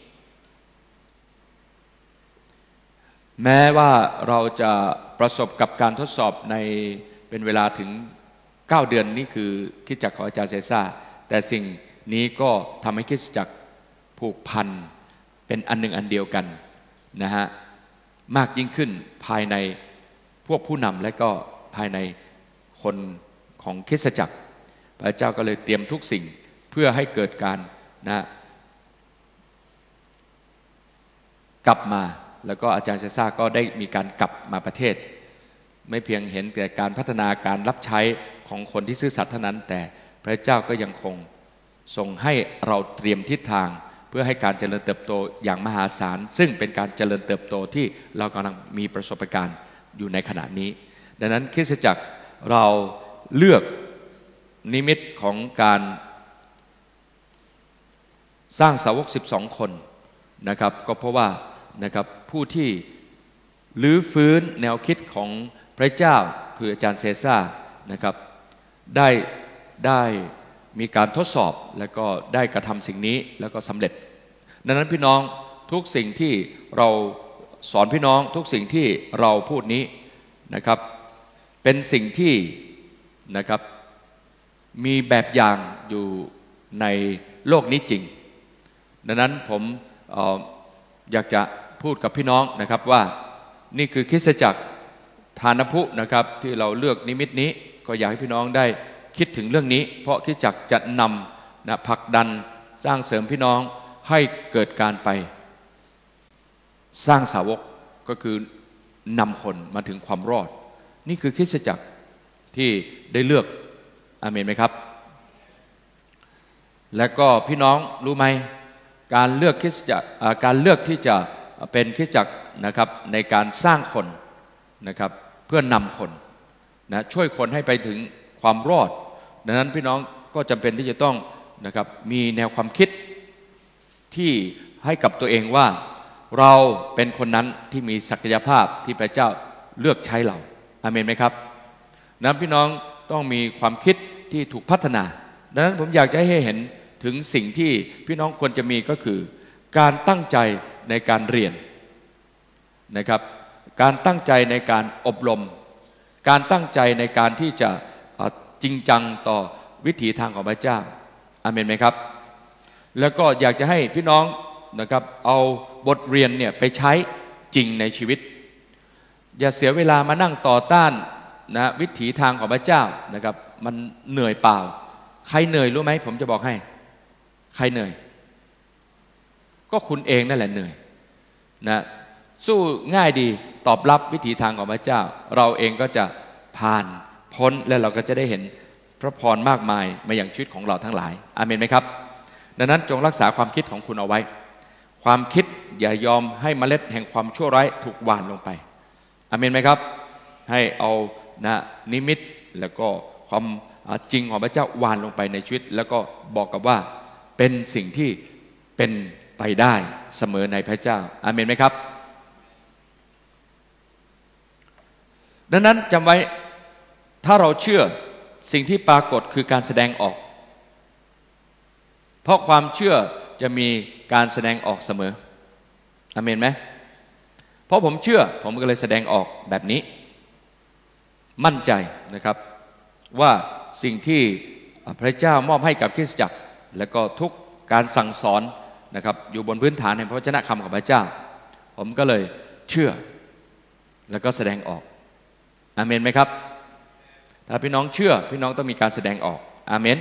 แม้ว่าเราจะประสบกับการทดสอบในเป็นเวลาถึง9 เดือนนี่คือคริสตจักรของอาจารย์เซซ่าแต่สิ่งนี้ก็ทำให้คริสตจักรผูกพันเป็นอันหนึ่งอันเดียวกันนะฮะมากยิ่งขึ้นภายในพวกผู้นำและก็ภายในคนของคริสตจักรพระเจ้าก็เลยเตรียมทุกสิ่งเพื่อให้เกิดการกลับมาแล้วก็อาจารย์เซซ่าก็ได้มีการกลับมาประเทศไม่เพียงเห็นแต่การพัฒนาการรับใช้ของคนที่ซื่อสัตย์เท่านั้นแต่พระเจ้าก็ยังคงทรงให้เราเตรียมทิศทางเพื่อให้การเจริญเติบโตอย่างมหาศาลซึ่งเป็นการเจริญเติบโตที่เรากำลังมีประสบการณ์อยู่ในขณะนี้ดังนั้นคริสตจักรเราเลือกนิมิตของการสร้างสาวก12 คนนะครับก็เพราะว่านะครับผู้ที่ลื้อฟื้นแนวคิดของพระเจ้าคืออาจารย์เซซ่านะครับได้มีการทดสอบแล้วก็ได้กระทำสิ่งนี้แล้วก็สำเร็จดังนั้นพี่น้องทุกสิ่งที่เราสอนพี่น้องทุกสิ่งที่เราพูดนี้นะครับเป็นสิ่งที่นะครับมีแบบอย่างอยู่ในโลกนี้จริงดังนั้นผมอยากจะพูดกับพี่น้องนะครับว่านี่คือคริสตจักรฐานพุนะครับที่เราเลือกนิมิตนี้ก็อยากให้พี่น้องได้คิดถึงเรื่องนี้เพราะคริสตจักรจะนำผลักดันสร้างเสริมพี่น้องให้เกิดการไปสร้างสาวกก็คือนำคนมาถึงความรอดนี่คือคริสตจักรที่ได้เลือกอาเมนไหมครับและก็พี่น้องรู้ไหมการเลือกคริสตจักรการเลือกที่จะเป็นคริสตจักรนะครับในการสร้างคนนะครับเพื่อนำคนนะช่วยคนให้ไปถึงความรอดดังนั้นพี่น้องก็จำเป็นที่จะต้องนะครับมีแนวความคิดที่ให้กับตัวเองว่าเราเป็นคนนั้นที่มีศักยภาพที่พระเจ้าเลือกใช้เราอาเมนไหมครับนั้นพี่น้องต้องมีความคิดที่ถูกพัฒนาดังนั้นผมอยากจะให้เห็นถึงสิ่งที่พี่น้องควรจะมีก็คือการตั้งใจในการเรียนนะครับการตั้งใจในการอบรมการตั้งใจในการที่จะจริงจังต่อวิถีทางของพระเจ้าอาเมนไหมครับแล้วก็อยากจะให้พี่น้องนะครับเอาบทเรียนเนี่ยไปใช้จริงในชีวิตอย่าเสียเวลามานั่งต่อต้านนะวิถีทางของพระเจ้านะครับมันเหนื่อยเปล่าใครเหนื่อยรู้ไหมผมจะบอกให้ใครเหนื่อยก็คุณเองนั่นแหละเหนื่อยนะสู้ง่ายดีตอบรับวิถีทางของพระเจ้าเราเองก็จะผ่านพ้นและเราก็จะได้เห็นพระพรมากมายมาอย่างชีวิตของเราทั้งหลายอาเมนไหมครับดังนั้นจงรักษาความคิดของคุณเอาไว้ความคิดอย่ายอมให้เมล็ดแห่งความชั่วร้ายถูกหว่านลงไปอาเมนไหมครับให้เอานะนิมิตแล้วก็ความจริงของพระเจ้าหว่านลงไปในชีวิตแล้วก็บอกกับว่าเป็นสิ่งที่เป็นไปได้เสมอในพระเจ้าอาเมนไหมครับดังนั้นจำไว้ถ้าเราเชื่อสิ่งที่ปรากฏคือการแสดงออกเพราะความเชื่อจะมีการแสดงออกเสมออาเมนไหมเพราะผมเชื่อผมก็เลยแสดงออกแบบนี้มั่นใจนะครับว่าสิ่งที่พระเจ้ามอบให้กับคริสตจักรและก็ทุกการสั่งสอนนะครับอยู่บนพื้นฐานแห่งพระวจนะคำของพระเจ้าผมก็เลยเชื่อแล้วก็แสดงออกอาเมนไหมครับถ้าพี่น้องเชื่อพี่น้องต้องมีการแสดงออกอาเมน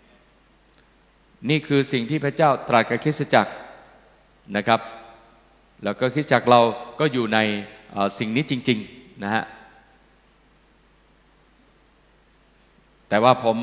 นี่คือสิ่งที่พระเจ้าตรัสกับคริสตจักรนะครับแล้วก็คริสตจักรเราก็อยู่ในสิ่งนี้จริงๆนะฮะแต่ว่าผม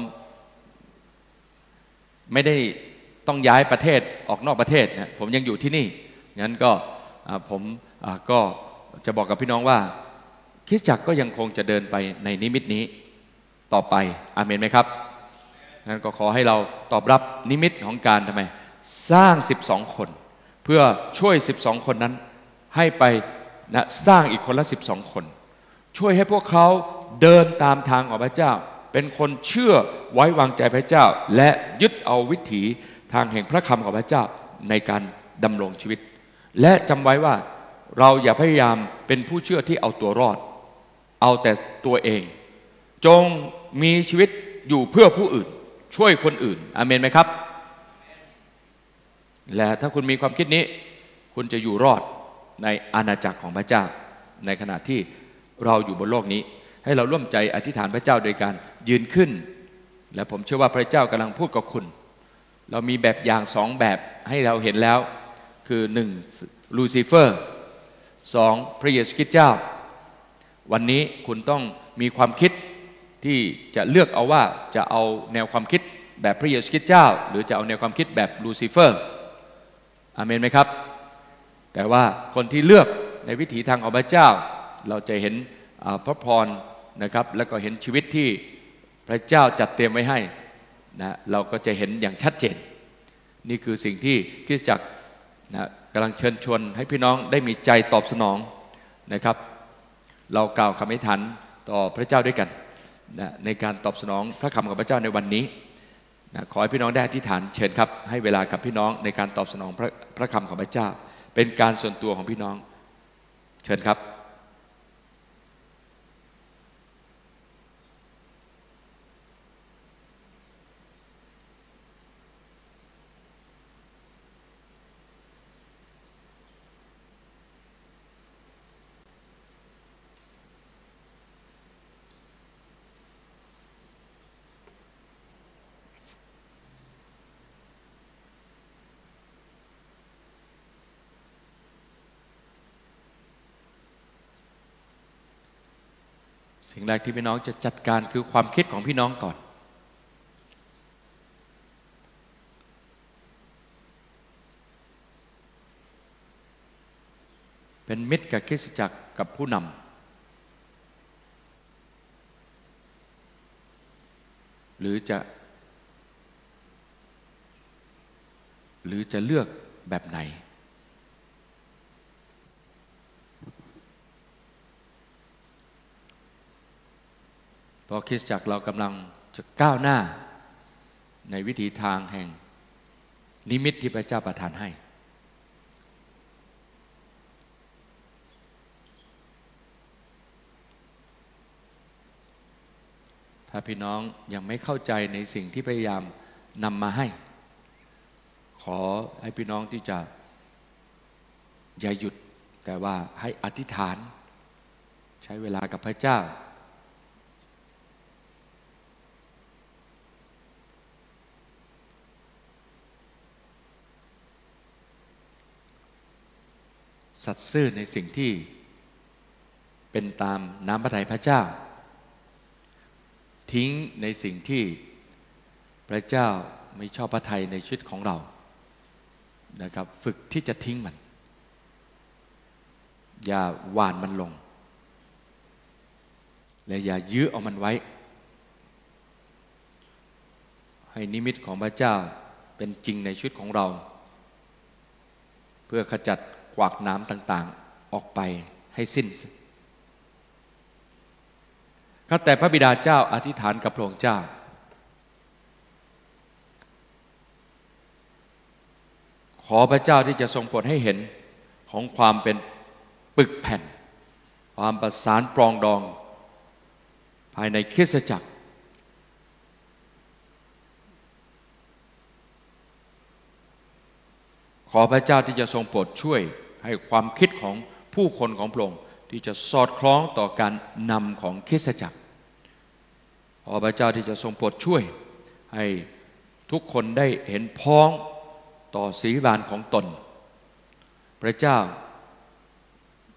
ไม่ได้ต้องย้ายประเทศออกนอกประเทศนะผมยังอยู่ที่นี่งั้นก็ผมก็จะบอกกับพี่น้องว่าคริสตจักรก็ยังคงจะเดินไปในนิมิตนี้ต่อไปอาเมนไหมครับงั้นก็ขอให้เราตอบรับนิมิตของการทำไมสร้าง12คนเพื่อช่วย12คนนั้นให้ไปนะสร้างอีกคนละ12คนช่วยให้พวกเขาเดินตามทางของพระเจ้าเป็นคนเชื่อไว้วางใจพระเจ้าและยึดเอาวิถีทางแห่งพระคำของพระเจ้าในการดำรงชีวิตและจำไว้ว่าเราอย่าพยายามเป็นผู้เชื่อที่เอาตัวรอดเอาแต่ตัวเองจงมีชีวิตอยู่เพื่อผู้อื่นช่วยคนอื่นอาเมนไหมครับและถ้าคุณมีความคิดนี้คุณจะอยู่รอดในอาณาจักรของพระเจ้าในขณะที่เราอยู่บนโลกนี้ให้เราร่วมใจอธิษฐานพระเจ้าโดยการยืนขึ้นและผมเชื่อว่าพระเจ้ากำลังพูดกับคุณเรามีแบบอย่าง2แบบให้เราเห็นแล้วคือ1ลูซิเฟอร์2พระเยซูคริสต์เจ้าวันนี้คุณต้องมีความคิดที่จะเลือกเอาว่าจะเอาแนวความคิดแบบพระเยซูคริสต์เจ้าหรือจะเอาแนวความคิดแบบลูซิเฟอร์อาเมนไหมครับแต่ว่าคนที่เลือกในวิถีทางของพระเจ้าเราจะเห็นพระพรนะครับแล้วก็เห็นชีวิตที่พระเจ้าจัดเตรียมไว้ให้นะเราก็จะเห็นอย่างชัดเจนนี่คือสิ่งที่คริสตจักรนะกำลังเชิญชวนให้พี่น้องได้มีใจตอบสนองนะครับเรากล่าวคำอธิษฐานต่อพระเจ้าด้วยกันนะในการตอบสนองพระคำของพระเจ้าในวันนี้นะขอให้พี่น้องได้อธิษฐานเชิญครับให้เวลากับพี่น้องในการตอบสนองพระคำของพระเจ้าเป็นการส่วนตัวของพี่น้องเชิญครับสิ่งแรกที่พี่น้องจะจัดการคือความคิดของพี่น้องก่อนเป็นมิตรกับคริสตจักรกับผู้นำหรือจะเลือกแบบไหนเพราะคริสตจักรเรากำลังจะก้าวหน้าในวิถีทางแห่งนิมิตที่พระเจ้าประทานให้ถ้าพี่น้องยังไม่เข้าใจในสิ่งที่พยายามนำมาให้ขอให้พี่น้องที่จะอย่าหยุดแต่ว่าให้อธิษฐานใช้เวลากับพระเจ้าสัตย์ซื่อในสิ่งที่เป็นตามน้ำพระทัยพระเจ้าทิ้งในสิ่งที่พระเจ้าไม่ชอบพระทัยในชีวิตของเรานะครับฝึกที่จะทิ้งมันอย่าหว่านมันลงและอย่ายื้อเอามันไว้ให้นิมิตของพระเจ้าเป็นจริงในชีวิตของเราเพื่อขจัดกวากน้ำต่างๆออกไปให้สิ้นข้าแต่พระบิดาเจ้าอธิษฐานกับพระองค์เจ้าขอพระเจ้าที่จะทรงโปรดให้เห็นของความเป็นปึกแผ่นความประสานปรองดองภายในคริสตจักรขอพระเจ้าที่จะทรงโปรดช่วยให้ความคิดของผู้คนของพระองค์ที่จะสอดคล้องต่อการนำของคริสตจักรขอพระเจ้าที่จะทรงโปรดช่วยให้ทุกคนได้เห็นพ้องต่อศีลบานของตนพระเจ้า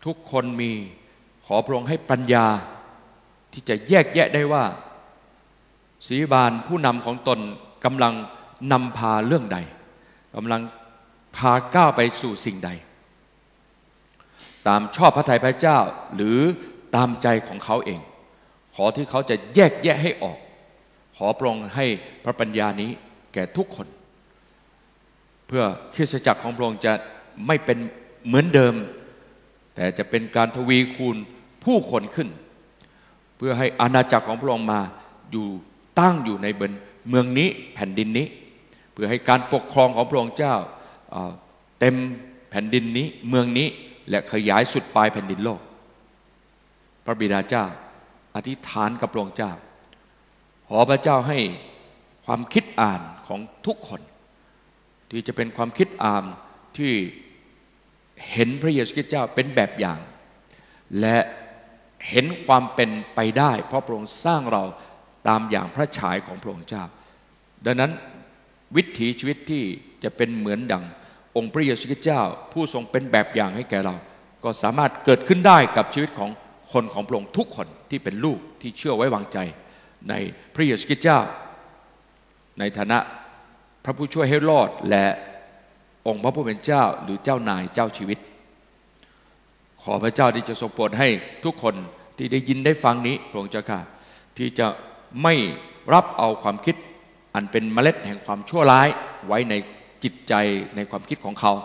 ทุกคนมีขอพระองค์ให้ปัญญาที่จะแยกแยะได้ว่าศิริบาลผู้นำของตนกำลังนำพาเรื่องใดกำลังพาก้าวไปสู่สิ่งใดตามชอบพระทัยพระเจ้าหรือตามใจของเขาเองขอที่เขาจะแยกแยะให้ออกขอพระองค์ให้พระปัญญานี้แก่ทุกคนเพื่อคริสตจักรของพระองค์จะไม่เป็นเหมือนเดิมแต่จะเป็นการทวีคูณผู้คนขึ้นเพื่อให้อาณาจักรของพระองค์มาอยู่ตั้งอยู่ในบนเมืองนี้แผ่นดินนี้เพื่อให้การปกครองของพระองค์เจ้าเต็มแผ่นดินนี้เมืองนี้และขยายสุดปลายแผ่นดินโลกพระบิดาเจ้าอธิษฐานกับพระองค์เจ้าขอพระเจ้าให้ความคิดอ่านของทุกคนที่จะเป็นความคิดอ่านที่เห็นพระเยซูคริสต์เจ้าเป็นแบบอย่างและเห็นความเป็นไปได้เพราะพระองค์สร้างเราตามอย่างพระฉายของพระองค์เจ้าดังนั้นวิถีชีวิตที่จะเป็นเหมือนดังองค์พระเยซูคริสต์เจ้าผู้ทรงเป็นแบบอย่างให้แก่เราก็สามารถเกิดขึ้นได้กับชีวิตของคนของพระองค์ทุกคนที่เป็นลูกที่เชื่อไว้วางใจในพระเยซูคริสต์เจ้าในฐานะพระผู้ช่วยให้รอดและองค์พระผู้เป็นเจ้าหรือเจ้านายเจ้าชีวิตขอพระเจ้าที่จะทรงโปรดให้ทุกคนที่ได้ยินได้ฟังนี้พระองค์เจ้าข้าที่จะไม่รับเอาความคิดอันเป็นเมล็ดแห่งความชั่วร้ายไว้ในจิตใจในความคิดของเขา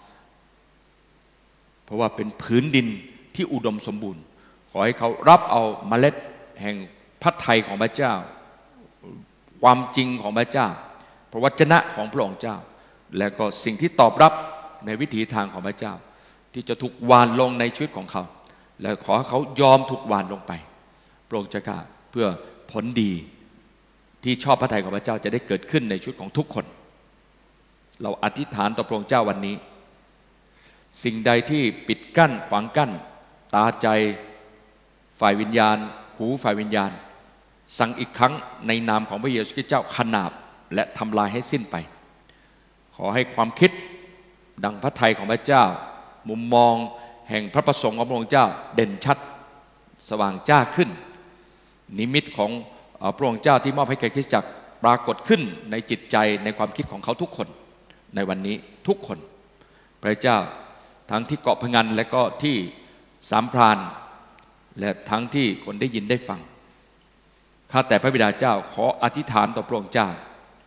เพราะว่าเป็นพื้นดินที่อุดมสมบูรณ์ขอให้เขารับเอาเมล็ดแห่งพระทัยของพระเจ้าความจริงของพระเจ้าพระวจนะของพระองค์เจ้าและก็สิ่งที่ตอบรับในวิถีทางของพระเจ้าที่จะถูกหว่านลงในชีวิตของเขาและขอให้เขายอมถูกหว่านลงไปพระองค์เจ้าข้าเพื่อผลดีที่ชอบพระทัยของพระเจ้าจะได้เกิดขึ้นในชีวิตของทุกคนเราอธิษฐานต่อพระองค์เจ้าวันนี้สิ่งใดที่ปิดกั้นขวางกั้นตาใจฝ่ายวิญญาณหูฝ่ายวิญญาณสั่งอีกครั้งในนามของพระเยซูคริสต์เจ้าขนาบและทำลายให้สิ้นไปขอให้ความคิดดังพระทัยของพระเจ้ามุมมองแห่งพระประสงค์ของพระองค์เจ้าเด่นชัดสว่างจ้าขึ้นนิมิตของพระองค์เจ้าที่มอบให้แก่คริสตจักรปรากฏขึ้นในจิตใจในความคิดของเขาทุกคนในวันนี้ทุกคนพระเจ้าทั้งที่เกาะพงันและก็ที่สามพรานและทั้งที่คนได้ยินได้ฟังข้าแต่พระบิดาเจ้าขออธิษฐานต่อพระองค์เจ้า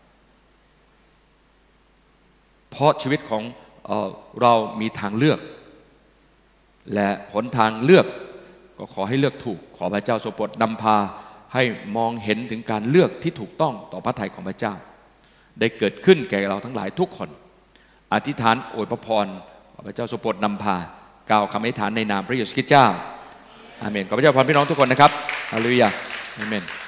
เพราะชีวิตของเรามีทางเลือกและหนทางเลือกก็ขอให้เลือกถูกขอพระเจ้าทรงโปรดนำพาให้มองเห็นถึงการเลือกที่ถูกต้องต่อพระทัยของพระเจ้าได้เกิดขึ้นแก่เราทั้งหลายทุกคนอธิษฐานอวยพระพรพระเจ้าทรงโปรดนำพากล่าวคำอธิษฐานในนามพระเยซูคริสต์เจ้าอาเมนขอพระเจ้าพรพี่น้องทุกคนนะครับฮาเลลูยาอาเมน